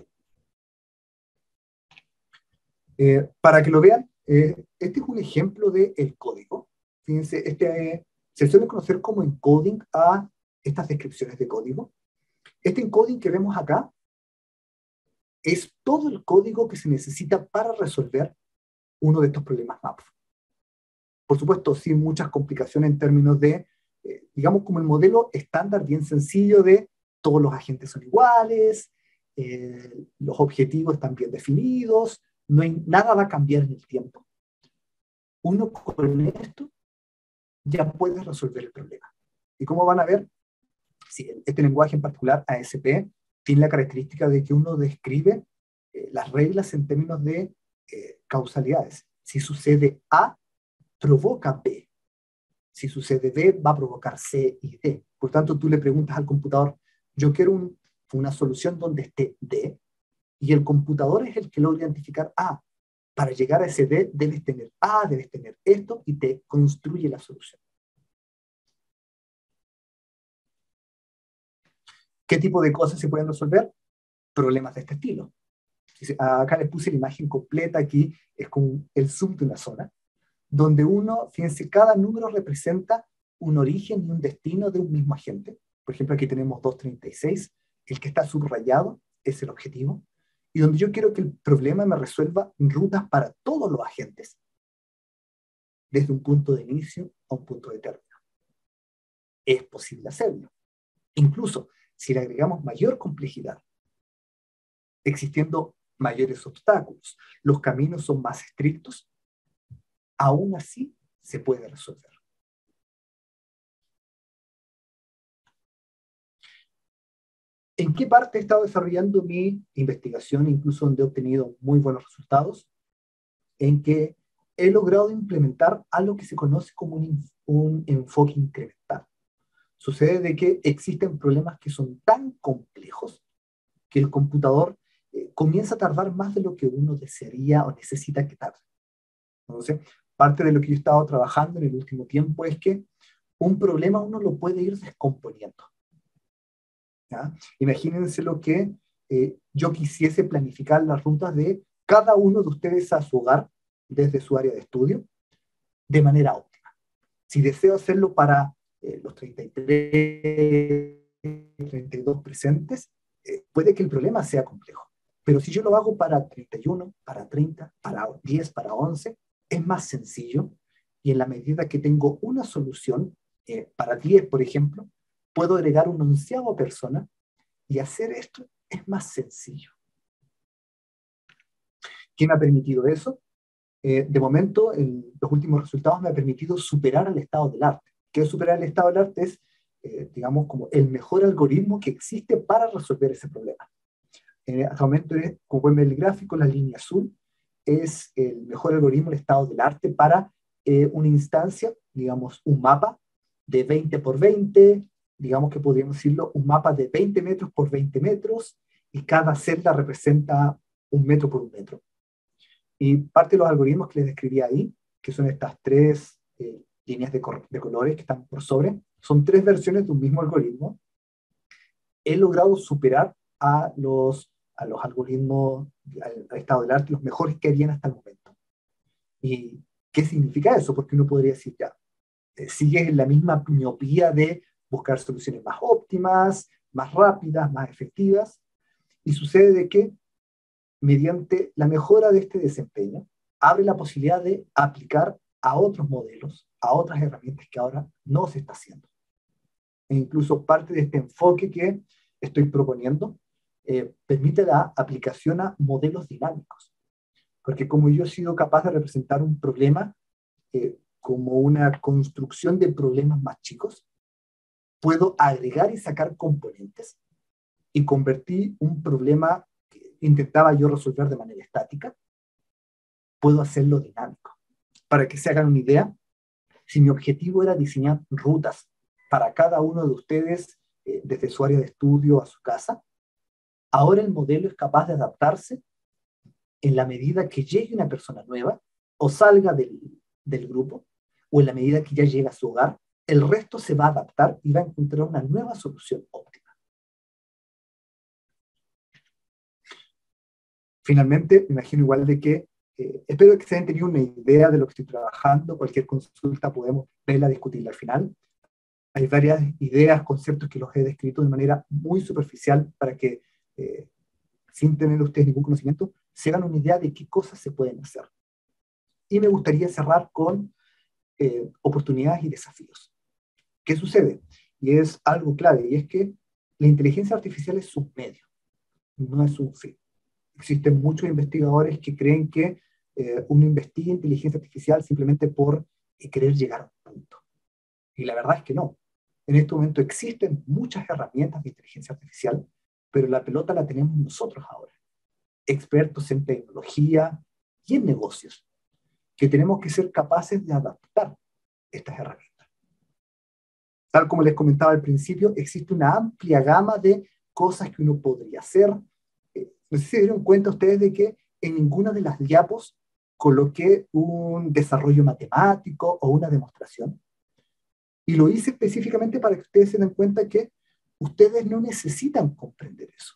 Para que lo vean, este es un ejemplo del código. Fíjense, se suele conocer como encoding a estas descripciones de código. Este encoding que vemos acá es todo el código que se necesita para resolver uno de estos problemas MAP. Por supuesto, sin muchas complicaciones en términos de, digamos, como el modelo estándar bien sencillo de todos los agentes son iguales, los objetivos están bien definidos, nada va a cambiar en el tiempo. Uno con esto ya puede resolver el problema. Y como van a ver, sí, este lenguaje en particular, ASP, tiene la característica de que uno describe las reglas en términos de causalidades. Si sucede A, provoca B. Si sucede B, va a provocar C y D. Por tanto, tú le preguntas al computador, yo quiero una solución donde esté D, y el computador es el que logra identificar A. Para llegar a ese D, debes tener A, debes tener esto, y te construye la solución. ¿Qué tipo de cosas se pueden resolver? Problemas de este estilo. Acá les puse la imagen completa, aquí es como el zoom de una zona, donde fíjense, cada número representa un origen y un destino de un mismo agente. Por ejemplo, aquí tenemos 236, el que está subrayado es el objetivo, y donde yo quiero que el problema me resuelva rutas para todos los agentes, desde un punto de inicio a un punto de término. Es posible hacerlo. Incluso, si le agregamos mayor complejidad, existiendo mayores obstáculos, los caminos son más estrictos, aún así se puede resolver. ¿En qué parte he estado desarrollando mi investigación, incluso donde he obtenido muy buenos resultados? En que he logrado implementar algo que se conoce como un enfoque incremental. Sucede de que existen problemas que son tan complejos que el computador comienza a tardar más de lo que uno desearía o necesita que tarde. Entonces, parte de lo que yo he estado trabajando en el último tiempo es que un problema uno lo puede ir descomponiendo. ¿Ya? Imagínense lo que yo quisiese planificar las rutas de cada uno de ustedes a su hogar desde su área de estudio de manera óptima. Si deseo hacerlo para los 33, 32 presentes, puede que el problema sea complejo. Pero si yo lo hago para 31, para 30, para 10, para 11, es más sencillo. Y en la medida que tengo una solución, para 10, por ejemplo, puedo agregar una onceava persona y hacer esto es más sencillo. ¿Qué me ha permitido eso? De momento, los últimos resultados me ha permitido superar al estado del arte. ¿Qué es superar el estado del arte? Es, digamos, como el mejor algoritmo que existe para resolver ese problema. Hasta el momento, como pueden ver el gráfico, la línea azul es el mejor algoritmo, el estado del arte para una instancia, digamos, un mapa de 20 por 20, digamos que podríamos decirlo, un mapa de 20 metros por 20 metros, y cada celda representa 1 metro por 1 metro. Y parte de los algoritmos que les describí ahí, que son estas tres líneas de colores que están por sobre, son tres versiones de un mismo algoritmo. He logrado superar a los algoritmos, al estado del arte, los mejores que harían hasta el momento. ¿Y qué significa eso? Porque uno podría decir, ya, sigues en la misma miopía de buscar soluciones más óptimas, más rápidas, más efectivas, y sucede de que mediante la mejora de este desempeño, abre la posibilidad de aplicar a otros modelos, a otras herramientas que ahora no se está haciendo. E incluso parte de este enfoque que estoy proponiendo permite la aplicación a modelos dinámicos. Porque como yo he sido capaz de representar un problema como una construcción de problemas más chicos, puedo agregar y sacar componentes y convertir un problema que intentaba yo resolver de manera estática, puedo hacerlo dinámico. Para que se hagan una idea, si mi objetivo era diseñar rutas para cada uno de ustedes desde su área de estudio a su casa, ahora el modelo es capaz de adaptarse en la medida que llegue una persona nueva o salga del grupo, o en la medida que ya llega a su hogar, el resto se va a adaptar y va a encontrar una nueva solución óptima. Finalmente, me imagino igual de que espero que se hayan tenido una idea de lo que estoy trabajando. Cualquier consulta podemos verla, discutirla al final. Hay varias ideas, conceptos que los he descrito de manera muy superficial para que, sin tener ustedes ningún conocimiento, se hagan una idea de qué cosas se pueden hacer. Y me gustaría cerrar con oportunidades y desafíos. ¿Qué sucede? Y es algo clave, y es que la inteligencia artificial es un medio, no es un fin. Existen muchos investigadores que creen que uno investiga inteligencia artificial simplemente por querer llegar a un punto. Y la verdad es que no. En este momento existen muchas herramientas de inteligencia artificial, pero la pelota la tenemos nosotros ahora, expertos en tecnología y en negocios, que tenemos que ser capaces de adaptar estas herramientas. Tal como les comentaba al principio, existe una amplia gama de cosas que uno podría hacer. No sé si se dieron cuenta ustedes de que en ninguna de las diapos coloqué un desarrollo matemático o una demostración. Y lo hice específicamente para que ustedes se den cuenta que ustedes no necesitan comprender eso.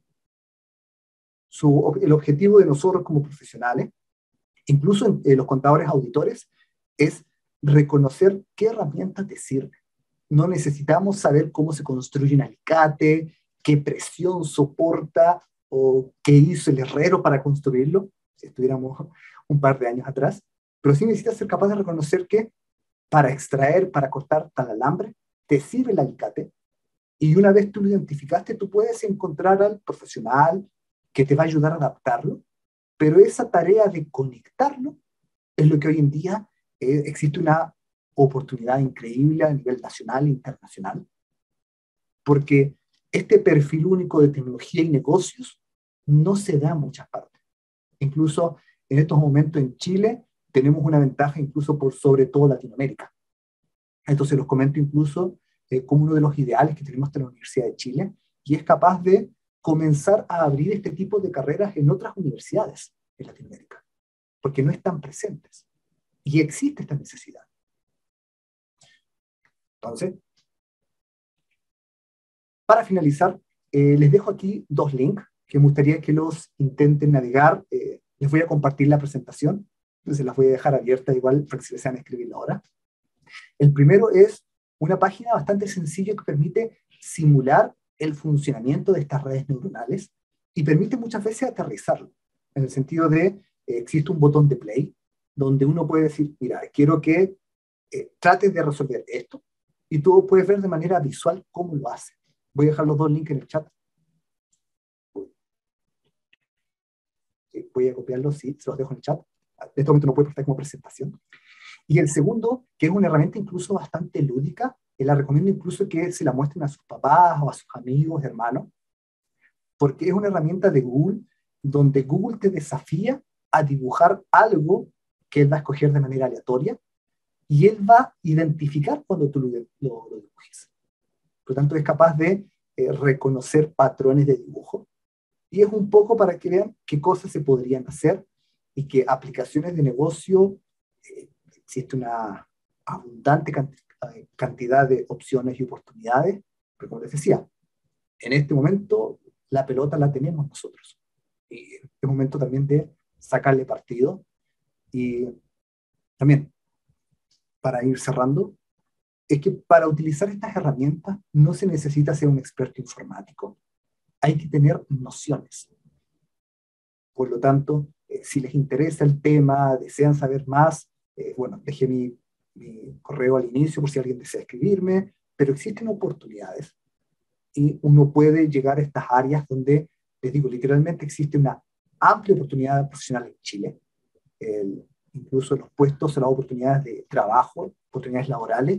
El objetivo de nosotros como profesionales, incluso en los contadores auditores, es reconocer qué herramienta te sirve. No necesitamos saber cómo se construye un alicate, qué presión soporta o qué hizo el herrero para construirlo, si estuviéramos un par de años atrás, pero sí necesitas ser capaz de reconocer que para extraer, para cortar tal alambre, te sirve el alicate, y una vez tú lo identificaste, tú puedes encontrar al profesional que te va a ayudar a adaptarlo, pero esa tarea de conectarlo es lo que hoy en día existe una oportunidad increíble a nivel nacional e internacional, porque este perfil único de tecnología y negocios no se da en muchas partes. Incluso en estos momentos en Chile tenemos una ventaja incluso por sobre todo Latinoamérica. Esto se los comento incluso como uno de los ideales que tenemos en la Universidad de Chile, y es capaz de comenzar a abrir este tipo de carreras en otras universidades en Latinoamérica, porque no están presentes. Y existe esta necesidad. Entonces, para finalizar, les dejo aquí 2 links que me gustaría que los intenten navegar. Les voy a compartir la presentación, entonces las voy a dejar abiertas igual para que se desean escribirlo ahora. El primero es una página bastante sencilla que permite simular el funcionamiento de estas redes neuronales y permite muchas veces aterrizarlo, en el sentido de existe un botón de play donde uno puede decir, mira, quiero que trates de resolver esto, y tú puedes ver de manera visual cómo lo hace. Voy a dejar los 2 links en el chat. Voy a copiarlos, sí, se los dejo en el chat. En este momento no puede prestar como presentación. Y el segundo, que es una herramienta incluso bastante lúdica, la recomiendo incluso que se la muestren a sus papás o a sus amigos, hermanos, porque es una herramienta de Google, donde Google te desafía a dibujar algo que él va a escoger de manera aleatoria, y él va a identificar cuando tú lo dibujes. Por lo tanto, es capaz de reconocer patrones de dibujo, y es un poco para que vean qué cosas se podrían hacer, y que aplicaciones de negocio, existe una abundante cantidad de opciones y oportunidades, pero como les decía, en este momento la pelota la tenemos nosotros, y es momento también de sacarle partido. Y también, para ir cerrando, es que para utilizar estas herramientas no se necesita ser un experto informático, hay que tener nociones. Por lo tanto, si les interesa el tema, desean saber más, bueno, dejé mi correo al inicio por si alguien desea escribirme, pero existen oportunidades y uno puede llegar a estas áreas donde, les digo, literalmente existe una amplia oportunidad profesional en Chile. Incluso los puestos, las oportunidades de trabajo, oportunidades laborales,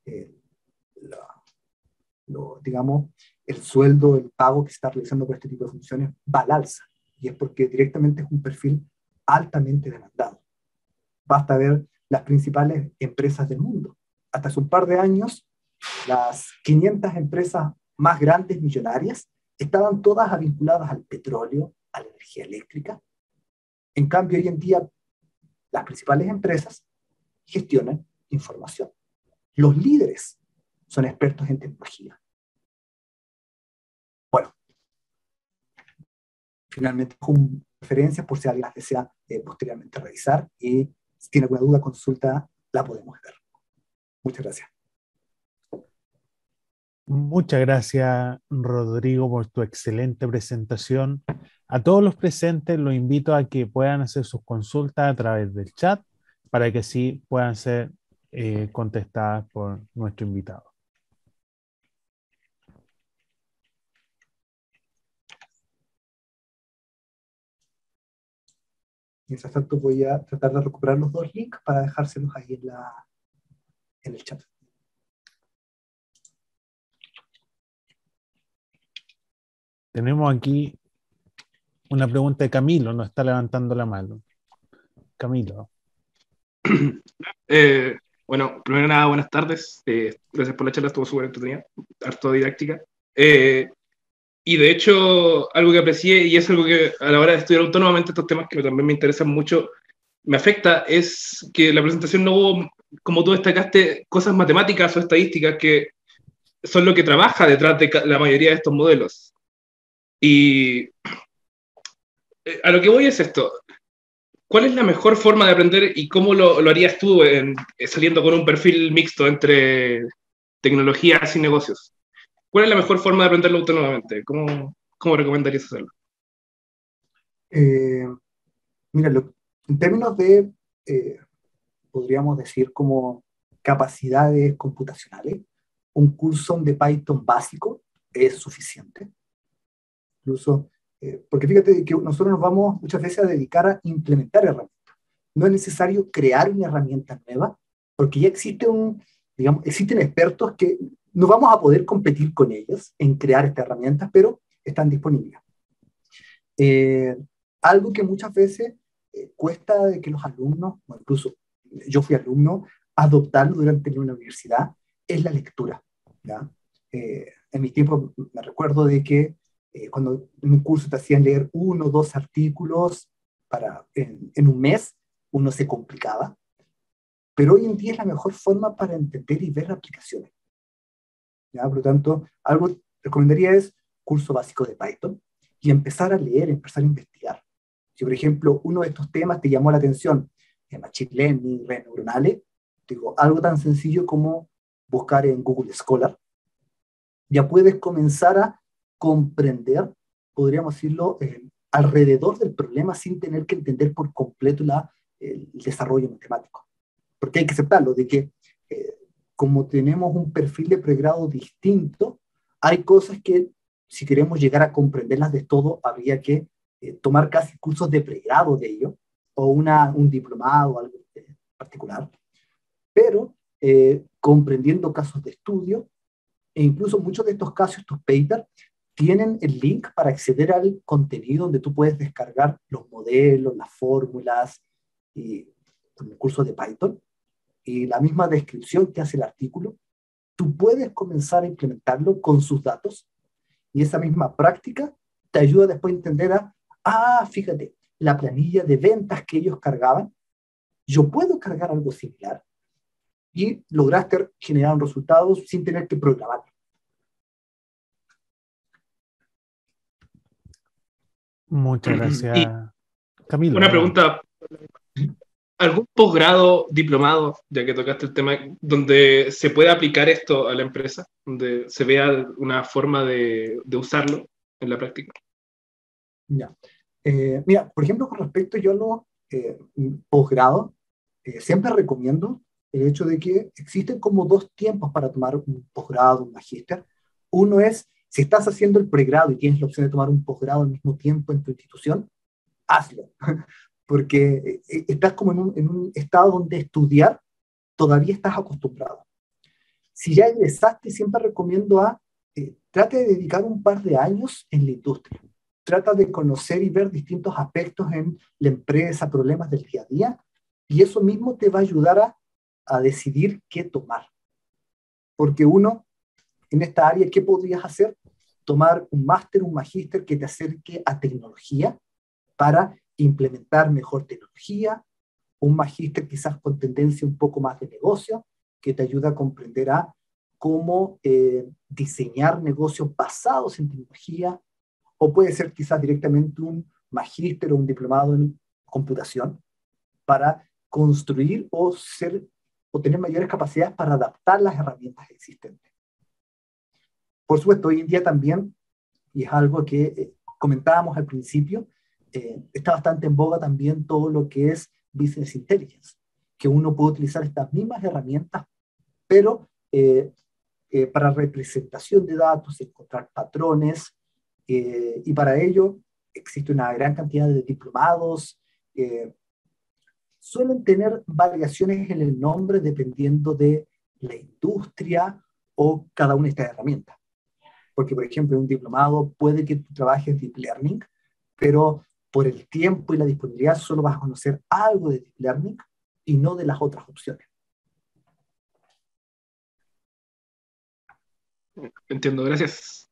digamos, el sueldo, el pago que se está realizando por este tipo de funciones va al alza, y es porque directamente es un perfil altamente demandado. Basta ver las principales empresas del mundo. Hasta hace un par de años, las 500 empresas más grandes, millonarias, estaban todas vinculadas al petróleo, a la energía eléctrica. En cambio, hoy en día, las principales empresas gestionan información. Los líderes son expertos en tecnología. Bueno, finalmente, con referencias por si alguien las desea posteriormente revisar, y si tiene alguna duda, consulta, la podemos ver. Muchas gracias. Muchas gracias, Rodrigo, por tu excelente presentación. A todos los presentes los invito a que puedan hacer sus consultas a través del chat para que así puedan ser contestadas por nuestro invitado. Mientras tanto, voy a tratar de recuperar los 2 links para dejárselos ahí en el chat. Tenemos aquí una pregunta de Camilo, nos está levantando la mano. Camilo. Bueno, primero nada, buenas tardes. Gracias por la charla, estuvo súper entretenida, harto didáctica. Y de hecho, algo que aprecié, y es algo que a la hora de estudiar autónomamente estos temas que también me interesan mucho, me afecta, es que la presentación no hubo, como tú destacaste, cosas matemáticas o estadísticas que son lo que trabaja detrás de la mayoría de estos modelos. Y a lo que voy es esto. ¿Cuál es la mejor forma de aprender y cómo lo harías tú saliendo con un perfil mixto entre tecnologías y negocios? ¿Cuál es la mejor forma de aprenderlo autónomamente? ¿Cómo recomendarías hacerlo? Mira, en términos de, podríamos decir, como capacidades computacionales, un curso de Python básico es suficiente. Incluso, porque fíjate que nosotros nos vamos muchas veces a dedicar a implementar herramientas. No es necesario crear una herramienta nueva, porque ya existe digamos, existen expertos que No vamos a poder competir con ellas en crear estas herramientas, pero están disponibles. Algo que muchas veces cuesta de que los alumnos, o incluso yo fui alumno, adoptarlo durante la universidad, es la lectura, ¿ya? En mi tiempo me recuerdo de que cuando en un curso te hacían leer 1 o 2 artículos en un mes, uno se complicaba, pero hoy en día es la mejor forma para entender y ver aplicaciones, ¿ya? Por lo tanto, algo que recomendaría es curso básico de Python y empezar a leer, empezar a investigar. Si, por ejemplo, uno de estos temas te llamó la atención, Machine Learning, redes neuronales, digo, algo tan sencillo como buscar en Google Scholar, ya puedes comenzar a comprender, podríamos decirlo, alrededor del problema sin tener que entender por completo el desarrollo matemático. Porque hay que aceptarlo, de que como tenemos un perfil de pregrado distinto, hay cosas que si queremos llegar a comprenderlas de todo, habría que tomar casi cursos de pregrado de ello, o un diplomado o algo particular, pero comprendiendo casos de estudio, e incluso muchos de estos casos, estos papers, tienen el link para acceder al contenido donde tú puedes descargar los modelos, las fórmulas, y un curso de Python, y la misma descripción que hace el artículo, tú puedes comenzar a implementarlo con sus datos, y esa misma práctica te ayuda después a entender fíjate, la planilla de ventas que ellos cargaban, yo puedo cargar algo similar, y lograste generar un resultado sin tener que programar. Muchas Y gracias, Camilo. una Adelante. pregunta, ¿algún posgrado, diplomado, ya que tocaste el tema, donde se pueda aplicar esto a la empresa, donde se vea una forma de usarlo en la práctica? Ya. Mira, por ejemplo, con respecto yo a los posgrados, siempre recomiendo el hecho de que existen como 2 tiempos para tomar un posgrado, un magíster. Uno es, si estás haciendo el pregrado y tienes la opción de tomar un posgrado al mismo tiempo en tu institución, hazlo, porque estás como en un estado donde estudiar todavía estás acostumbrado. Si ya egresaste, siempre recomiendo trate de dedicar un par de años en la industria. Trata de conocer y ver distintos aspectos en la empresa, problemas del día a día, y eso mismo te va a ayudar a decidir qué tomar. Porque uno, en esta área, ¿qué podrías hacer? Tomar un máster, un magíster que te acerque a tecnología para implementar mejor tecnología, un magíster quizás con tendencia un poco más de negocio, que te ayuda a comprender cómo diseñar negocios basados en tecnología, o puede ser quizás directamente un magíster o un diplomado en computación para construir o tener mayores capacidades para adaptar las herramientas existentes. Por supuesto, hoy en día también, y es algo que comentábamos al principio, está bastante en boga también todo lo que es Business Intelligence, que uno puede utilizar estas mismas herramientas, pero para representación de datos, encontrar patrones, y para ello existe una gran cantidad de diplomados. Suelen tener variaciones en el nombre dependiendo de la industria o cada una de estas herramientas. Porque, por ejemplo, en un diplomado puede que tú trabajes Deep Learning, pero por el tiempo y la disponibilidad solo vas a conocer algo de Deep Learning y no de las otras opciones. Entiendo, gracias.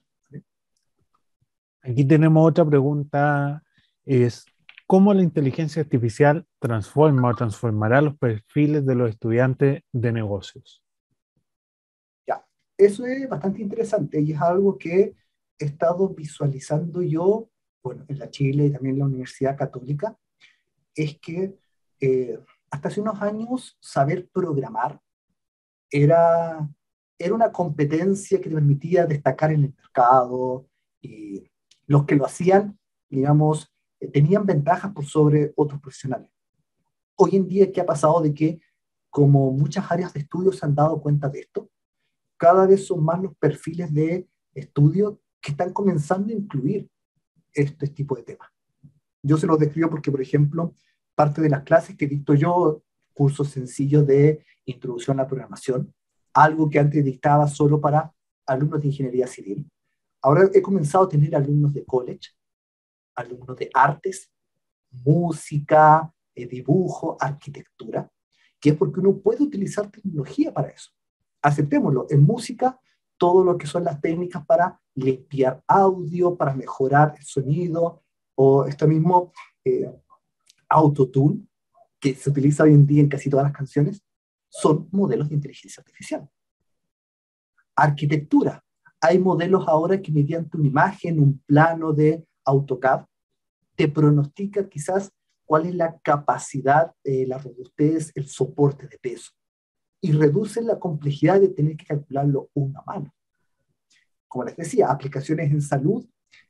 Aquí tenemos otra pregunta, es ¿cómo la inteligencia artificial transforma o transformará los perfiles de los estudiantes de negocios? Ya, eso es bastante interesante y es algo que he estado visualizando yo, bueno, en la Chile y también en la Universidad Católica, es que hasta hace unos años saber programar era, era una competencia que te permitía destacar en el mercado, y los que lo hacían, digamos, tenían ventajas por sobre otros profesionales. Hoy en día, ¿qué ha pasado? De que como muchas áreas de estudio se han dado cuenta de esto, cada vez son más los perfiles de estudio que están comenzando a incluir este tipo de temas. Yo se los describo porque, por ejemplo, parte de las clases que dicto yo, cursos sencillos de introducción a la programación, algo que antes dictaba solo para alumnos de ingeniería civil. Ahora he comenzado a tener alumnos de college, alumnos de artes, música, dibujo, arquitectura, que es porque uno puede utilizar tecnología para eso. Aceptémoslo, en música, todo lo que son las técnicas para limpiar audio, para mejorar el sonido, o esto mismo Autotune, que se utiliza hoy en día en casi todas las canciones, son modelos de inteligencia artificial. Arquitectura. Hay modelos ahora que mediante una imagen, un plano de AutoCAD, te pronostica quizás cuál es la capacidad, la robustez, el soporte de peso. Y reduce la complejidad de tener que calcularlo una mano. Como les decía, aplicaciones en salud.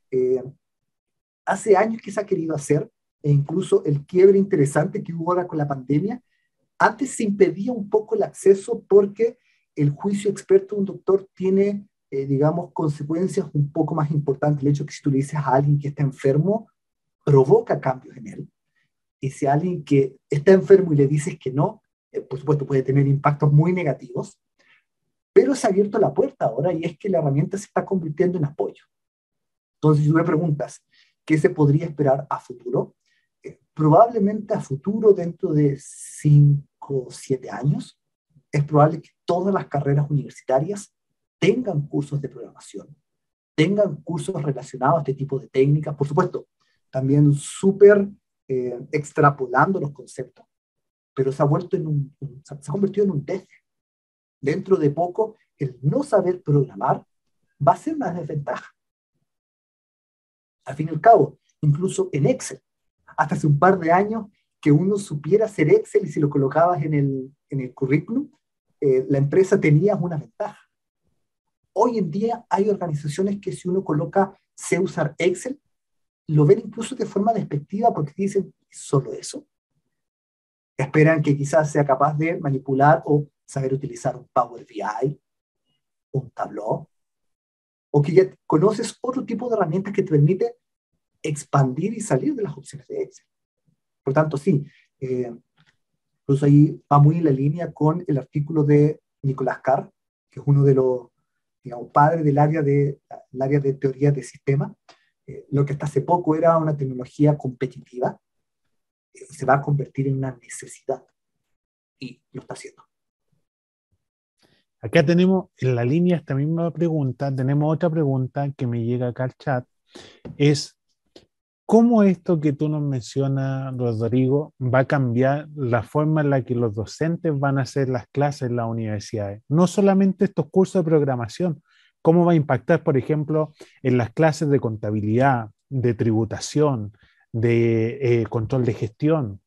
Hace años que se ha querido hacer, e incluso el quiebre interesante que hubo ahora con la pandemia, antes se impedía un poco el acceso porque el juicio experto de un doctor tiene, digamos, consecuencias un poco más importantes. El hecho que si tú le dices a alguien que está enfermo, provoca cambios en él. Y si a alguien que está enfermo y le dices que no, por supuesto puede tener impactos muy negativos, pero se ha abierto la puerta ahora y es que la herramienta se está convirtiendo en apoyo. Entonces, si tú me preguntas, ¿qué se podría esperar a futuro? Probablemente a futuro, dentro de 5 o 7 años, es probable que todas las carreras universitarias tengan cursos de programación, tengan cursos relacionados a este tipo de técnicas, por supuesto, también súper extrapolando los conceptos, pero se ha convertido en un test. Dentro de poco, el no saber programar va a ser una desventaja. Al fin y al cabo, incluso en Excel, hasta hace un par de años que uno supiera hacer Excel y si lo colocabas en el currículum, la empresa tenía una ventaja. Hoy en día hay organizaciones que si uno coloca sé usar Excel, lo ven incluso de forma despectiva porque dicen, ¿solo eso? Esperan que quizás sea capaz de manipular o saber utilizar un Power BI, un Tableau, o que ya conoces otro tipo de herramientas que te permite expandir y salir de las opciones de Excel. Por tanto, sí, incluso ahí va muy en la línea con el artículo de Nicolás Carr, que es uno de los, digamos, padres del área de teoría de sistemas. Lo que hasta hace poco era una tecnología competitiva, se va a convertir en una necesidad, y lo está haciendo. Acá tenemos en la línea esta misma pregunta, tenemos otra pregunta que me llega acá al chat, es ¿cómo esto que tú nos mencionas, Rodrigo, va a cambiar la forma en la que los docentes van a hacer las clases en las universidades? No solamente estos cursos de programación, ¿cómo va a impactar, por ejemplo, en las clases de contabilidad, de tributación, de control de gestión?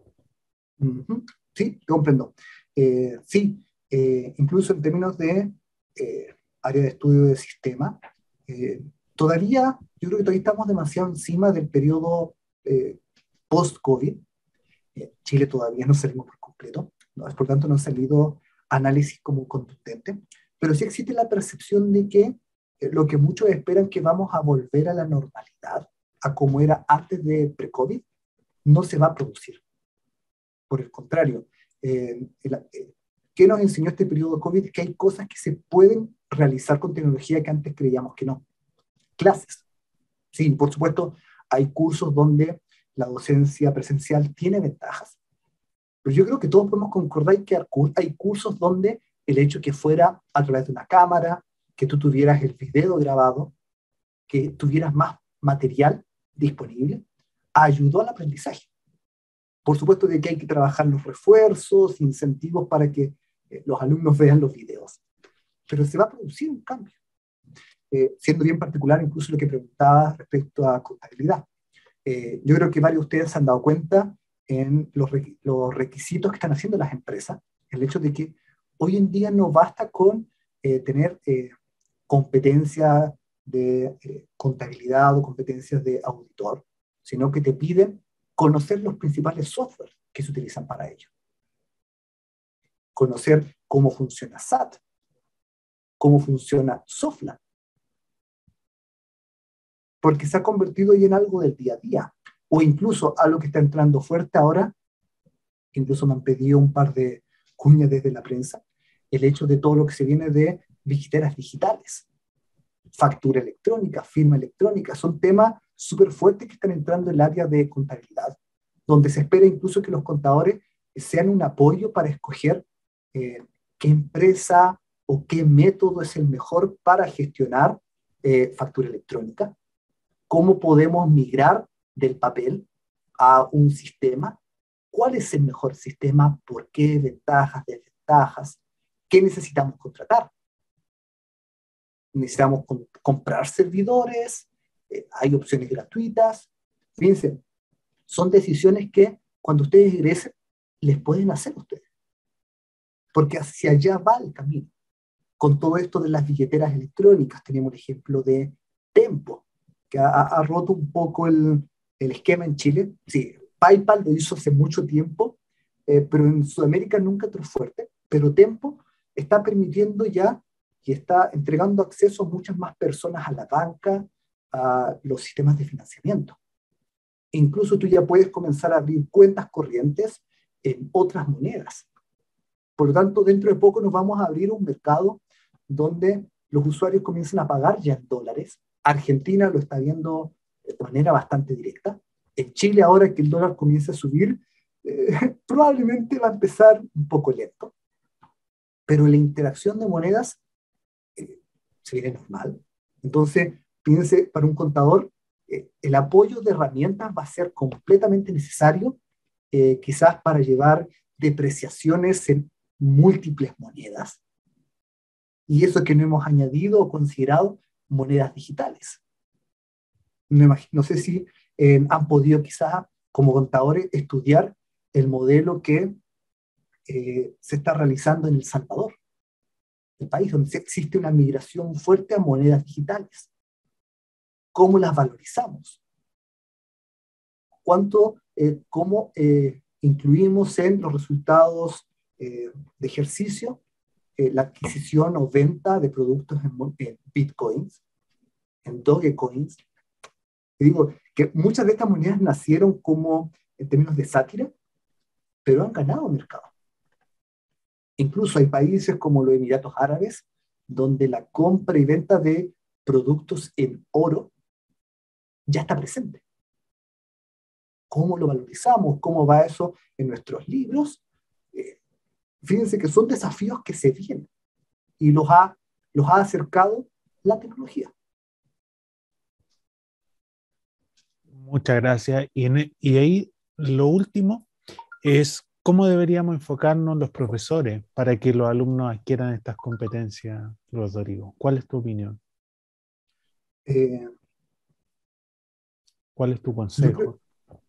Sí, comprendo. Sí, incluso en términos de área de estudio de sistema, todavía, yo creo que todavía estamos demasiado encima del periodo post-COVID. Chile todavía no salimos por completo, ¿no? Por tanto no han salido análisis como contundente, pero sí existe la percepción de que lo que muchos esperan que vamos a volver a la normalidad, a como era antes de pre-COVID, no se va a producir. Por el contrario, ¿qué nos enseñó este periodo COVID? Que hay cosas que se pueden realizar con tecnología que antes creíamos que no. Clases. Sí, por supuesto, hay cursos donde la docencia presencial tiene ventajas, pero yo creo que todos podemos concordar que hay cursos donde el hecho que fuera a través de una cámara, que tú tuvieras el video grabado, que tuvieras más material disponible, ayudó al aprendizaje. Por supuesto de que hay que trabajar los refuerzos, incentivos para que los alumnos vean los videos, pero se va a producir un cambio. Siendo bien particular incluso lo que preguntaba respecto a contabilidad. Yo creo que varios de ustedes se han dado cuenta en los requisitos que están haciendo las empresas, el hecho de que hoy en día no basta con tener competencias de contabilidad o competencias de auditor, sino que te piden conocer los principales software que se utilizan para ello. Conocer cómo funciona SAT, cómo funciona Soflan, porque se ha convertido ya en algo del día a día, o incluso algo que está entrando fuerte ahora, incluso me han pedido un par de cuñas desde la prensa, el hecho de todo lo que se viene de billeteras digitales, factura electrónica, firma electrónica, son temas súper fuertes que están entrando en el área de contabilidad, donde se espera incluso que los contadores sean un apoyo para escoger qué empresa o qué método es el mejor para gestionar factura electrónica, cómo podemos migrar del papel a un sistema, cuál es el mejor sistema, por qué, ventajas, desventajas, qué necesitamos contratar. Necesitamos comprar servidores, hay opciones gratuitas. Fíjense, son decisiones que cuando ustedes egresen les pueden hacer a ustedes, porque hacia allá va el camino. Con todo esto de las billeteras electrónicas, tenemos el ejemplo de Tempo, que ha roto un poco el esquema en Chile. Sí, PayPal lo hizo hace mucho tiempo, pero en Sudamérica nunca entró fuerte, pero Tempo está permitiendo ya y está entregando acceso a muchas más personas a la banca, a los sistemas de financiamiento. Incluso tú ya puedes comenzar a abrir cuentas corrientes en otras monedas. Por lo tanto, dentro de poco nos vamos a abrir un mercado donde los usuarios comiencen a pagar ya en dólares. Argentina lo está viendo de manera bastante directa. En Chile, ahora que el dólar comienza a subir, probablemente va a empezar un poco lento. Pero la interacción de monedas se viene normal. Entonces, piense, para un contador, el apoyo de herramientas va a ser completamente necesario, quizás para llevar depreciaciones en múltiples monedas. Y eso que no hemos añadido o considerado monedas digitales. No sé si han podido quizás como contadores estudiar el modelo que se está realizando en El Salvador, el país donde existe una migración fuerte a monedas digitales. ¿Cómo las valorizamos? ¿Cómo incluimos en los resultados de ejercicio la adquisición o venta de productos en bitcoins, en dogecoins? Y digo que muchas de estas monedas nacieron como en términos de sátira, pero han ganado mercado. Incluso hay países como los Emiratos Árabes, donde la compra y venta de productos en oro ya está presente. ¿Cómo lo valorizamos? ¿Cómo va eso en nuestros libros? Fíjense que son desafíos que se vienen y los ha acercado la tecnología. Muchas gracias. Y ahí lo último es cómo deberíamos enfocarnos los profesores para que los alumnos adquieran estas competencias, Rodrigo. ¿Cuál es tu opinión? ¿Cuál es tu consejo?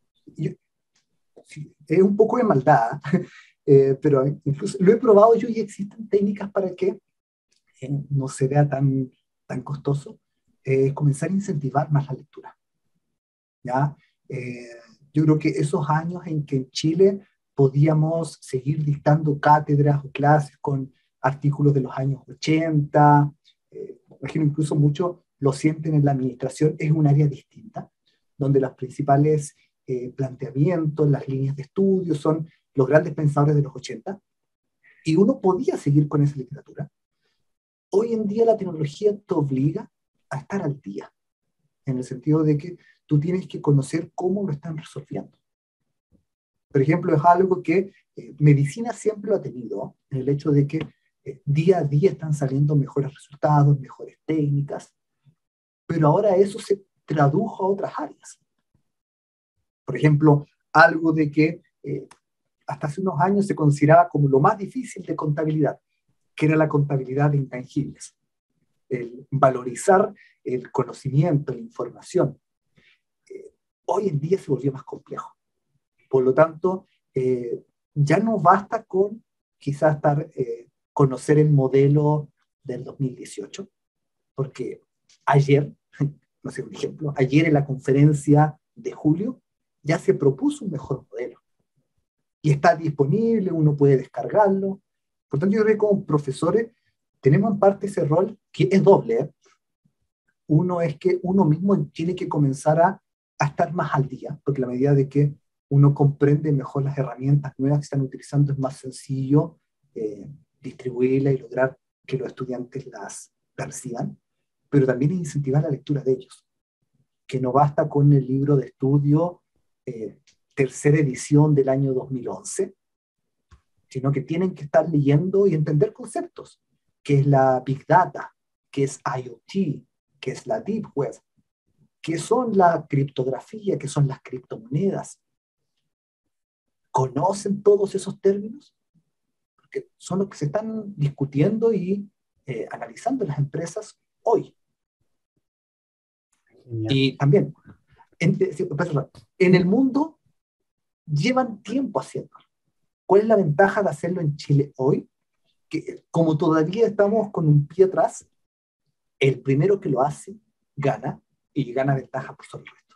Sí, es un poco de maldad, pero incluso lo he probado yo y existen técnicas para que no se vea tan costoso, comenzar a incentivar más la lectura. ¿Ya? Yo creo que esos años en que en Chile podíamos seguir dictando cátedras o clases con artículos de los años 80, imagino incluso muchos lo sienten en la administración, es un área distinta, donde los principales planteamientos, las líneas de estudio son los grandes pensadores de los 80, y uno podía seguir con esa literatura. Hoy en día la tecnología te obliga a estar al día, en el sentido de que tú tienes que conocer cómo lo están resolviendo. Por ejemplo, es algo que medicina siempre lo ha tenido, en el hecho de que día a día están saliendo mejores resultados, mejores técnicas, pero ahora eso se tradujo a otras áreas. Por ejemplo, algo de que hasta hace unos años se consideraba como lo más difícil de contabilidad, que era la contabilidad de intangibles, el valorizar el conocimiento, la información. Hoy en día se volvió más complejo. Por lo tanto, ya no basta con quizás conocer el modelo del 2018, porque ayer, no sé, un ejemplo, ayer en la conferencia de julio ya se propuso un mejor modelo y está disponible, uno puede descargarlo. Por tanto, yo creo que como profesores tenemos en parte ese rol que es doble. Uno es que uno mismo tiene que comenzar a estar más al día, porque a la medida de que uno comprende mejor las herramientas nuevas que están utilizando, es más sencillo distribuirla y lograr que los estudiantes las reciban, pero también es incentivar la lectura de ellos, que no basta con el libro de estudio tercera edición del año 2011, sino que tienen que estar leyendo y entender conceptos, que es la Big Data, que es IoT, que es la Deep Web, que son la criptografía, que son las criptomonedas. ¿Conocen todos esos términos? Porque son los que se están discutiendo y analizando en las empresas hoy. Genial. Y también, en el mundo llevan tiempo haciéndolo. ¿Cuál es la ventaja de hacerlo en Chile hoy? Que como todavía estamos con un pie atrás, el primero que lo hace gana y gana ventaja por sobre el resto.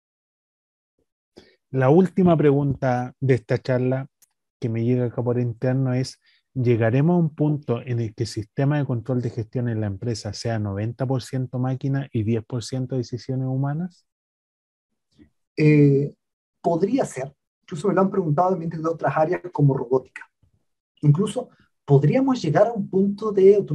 La última pregunta de esta charla que me llega acá por interno es: ¿llegaremos a un punto en el que el sistema de control de gestión en la empresa sea 90% máquina y 10% decisiones humanas? Podría ser, incluso me lo han preguntado también de otras áreas como robótica. Incluso podríamos llegar a un punto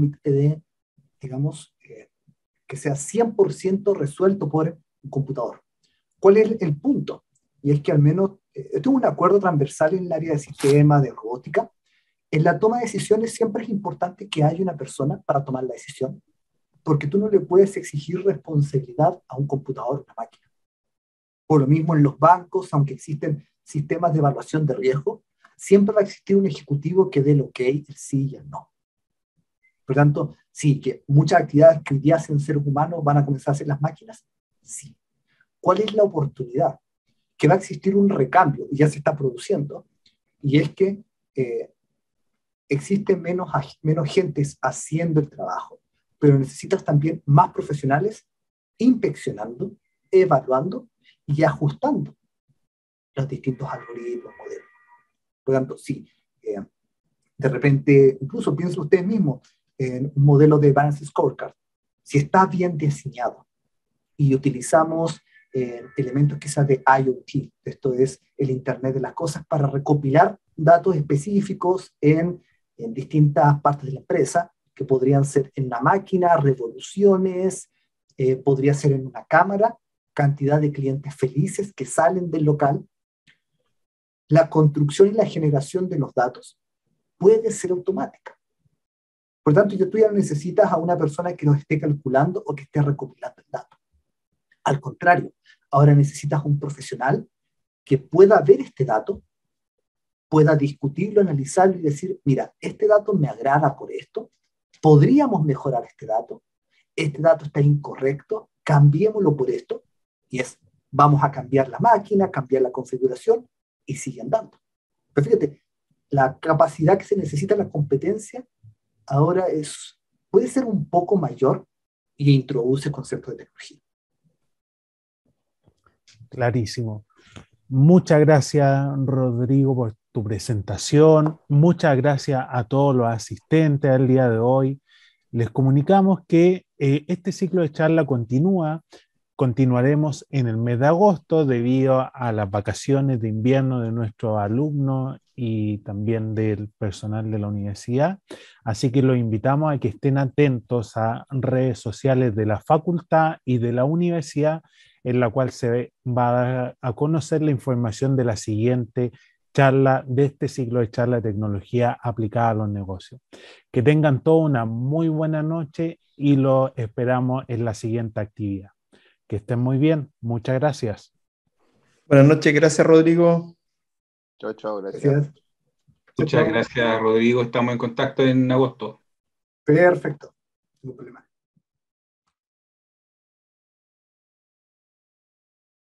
digamos, que sea 100% resuelto por un computador. ¿Cuál es el punto? Y es que al menos, tuve un acuerdo transversal en el área de sistema, de robótica. En la toma de decisiones siempre es importante que haya una persona para tomar la decisión, porque tú no le puedes exigir responsabilidad a un computador o una máquina. Por lo mismo en los bancos, aunque existen sistemas de evaluación de riesgo, siempre va a existir un ejecutivo que dé el ok, el sí y el no. Por lo tanto, sí, que muchas actividades que hoy día hacen seres humanos van a comenzar a hacer las máquinas, sí. ¿Cuál es la oportunidad? Que va a existir un recambio, y ya se está produciendo, y es que existen menos gentes haciendo el trabajo, pero necesitas también más profesionales inspeccionando, evaluando y ajustando los distintos algoritmos, modelos. Por lo tanto, sí, de repente, incluso piensen ustedes mismos en un modelo de Balance Scorecard. Si está bien diseñado y utilizamos elementos quizás de IoT, esto es el Internet de las Cosas, para recopilar datos específicos en distintas partes de la empresa, que podrían ser en una máquina, revoluciones, podría ser en una cámara, cantidad de clientes felices que salen del local. La construcción y la generación de los datos puede ser automática. Por tanto, tú ya no necesitas a una persona que los esté calculando o que esté recopilando el dato. Al contrario, ahora necesitas un profesional que pueda ver este dato, pueda discutirlo, analizarlo y decir, mira, este dato me agrada por esto, podríamos mejorar este dato está incorrecto, cambiémoslo por esto, y vamos a cambiar la máquina, cambiar la configuración, y sigue andando. Pero fíjate, la capacidad que se necesita, la competencia, ahora puede ser un poco mayor y introduce conceptos de tecnología. Clarísimo. Muchas gracias, Rodrigo, por tu presentación. Muchas gracias a todos los asistentes al día de hoy. Les comunicamos que este ciclo de charla continuaremos en el mes de agosto debido a las vacaciones de invierno de nuestros alumnos y también del personal de la universidad. Así que los invitamos a que estén atentos a redes sociales de la facultad y de la universidad, en la cual se va a dar a conocer la información de la siguiente charla de este ciclo de charla de tecnología aplicada a los negocios. Que tengan toda una muy buena noche y los esperamos en la siguiente actividad. Que estén muy bien. Muchas gracias. Buenas noches. Gracias, Rodrigo. Chao, chao. Gracias. Muchas gracias, Rodrigo. Estamos en contacto en agosto. Perfecto. No hay problema.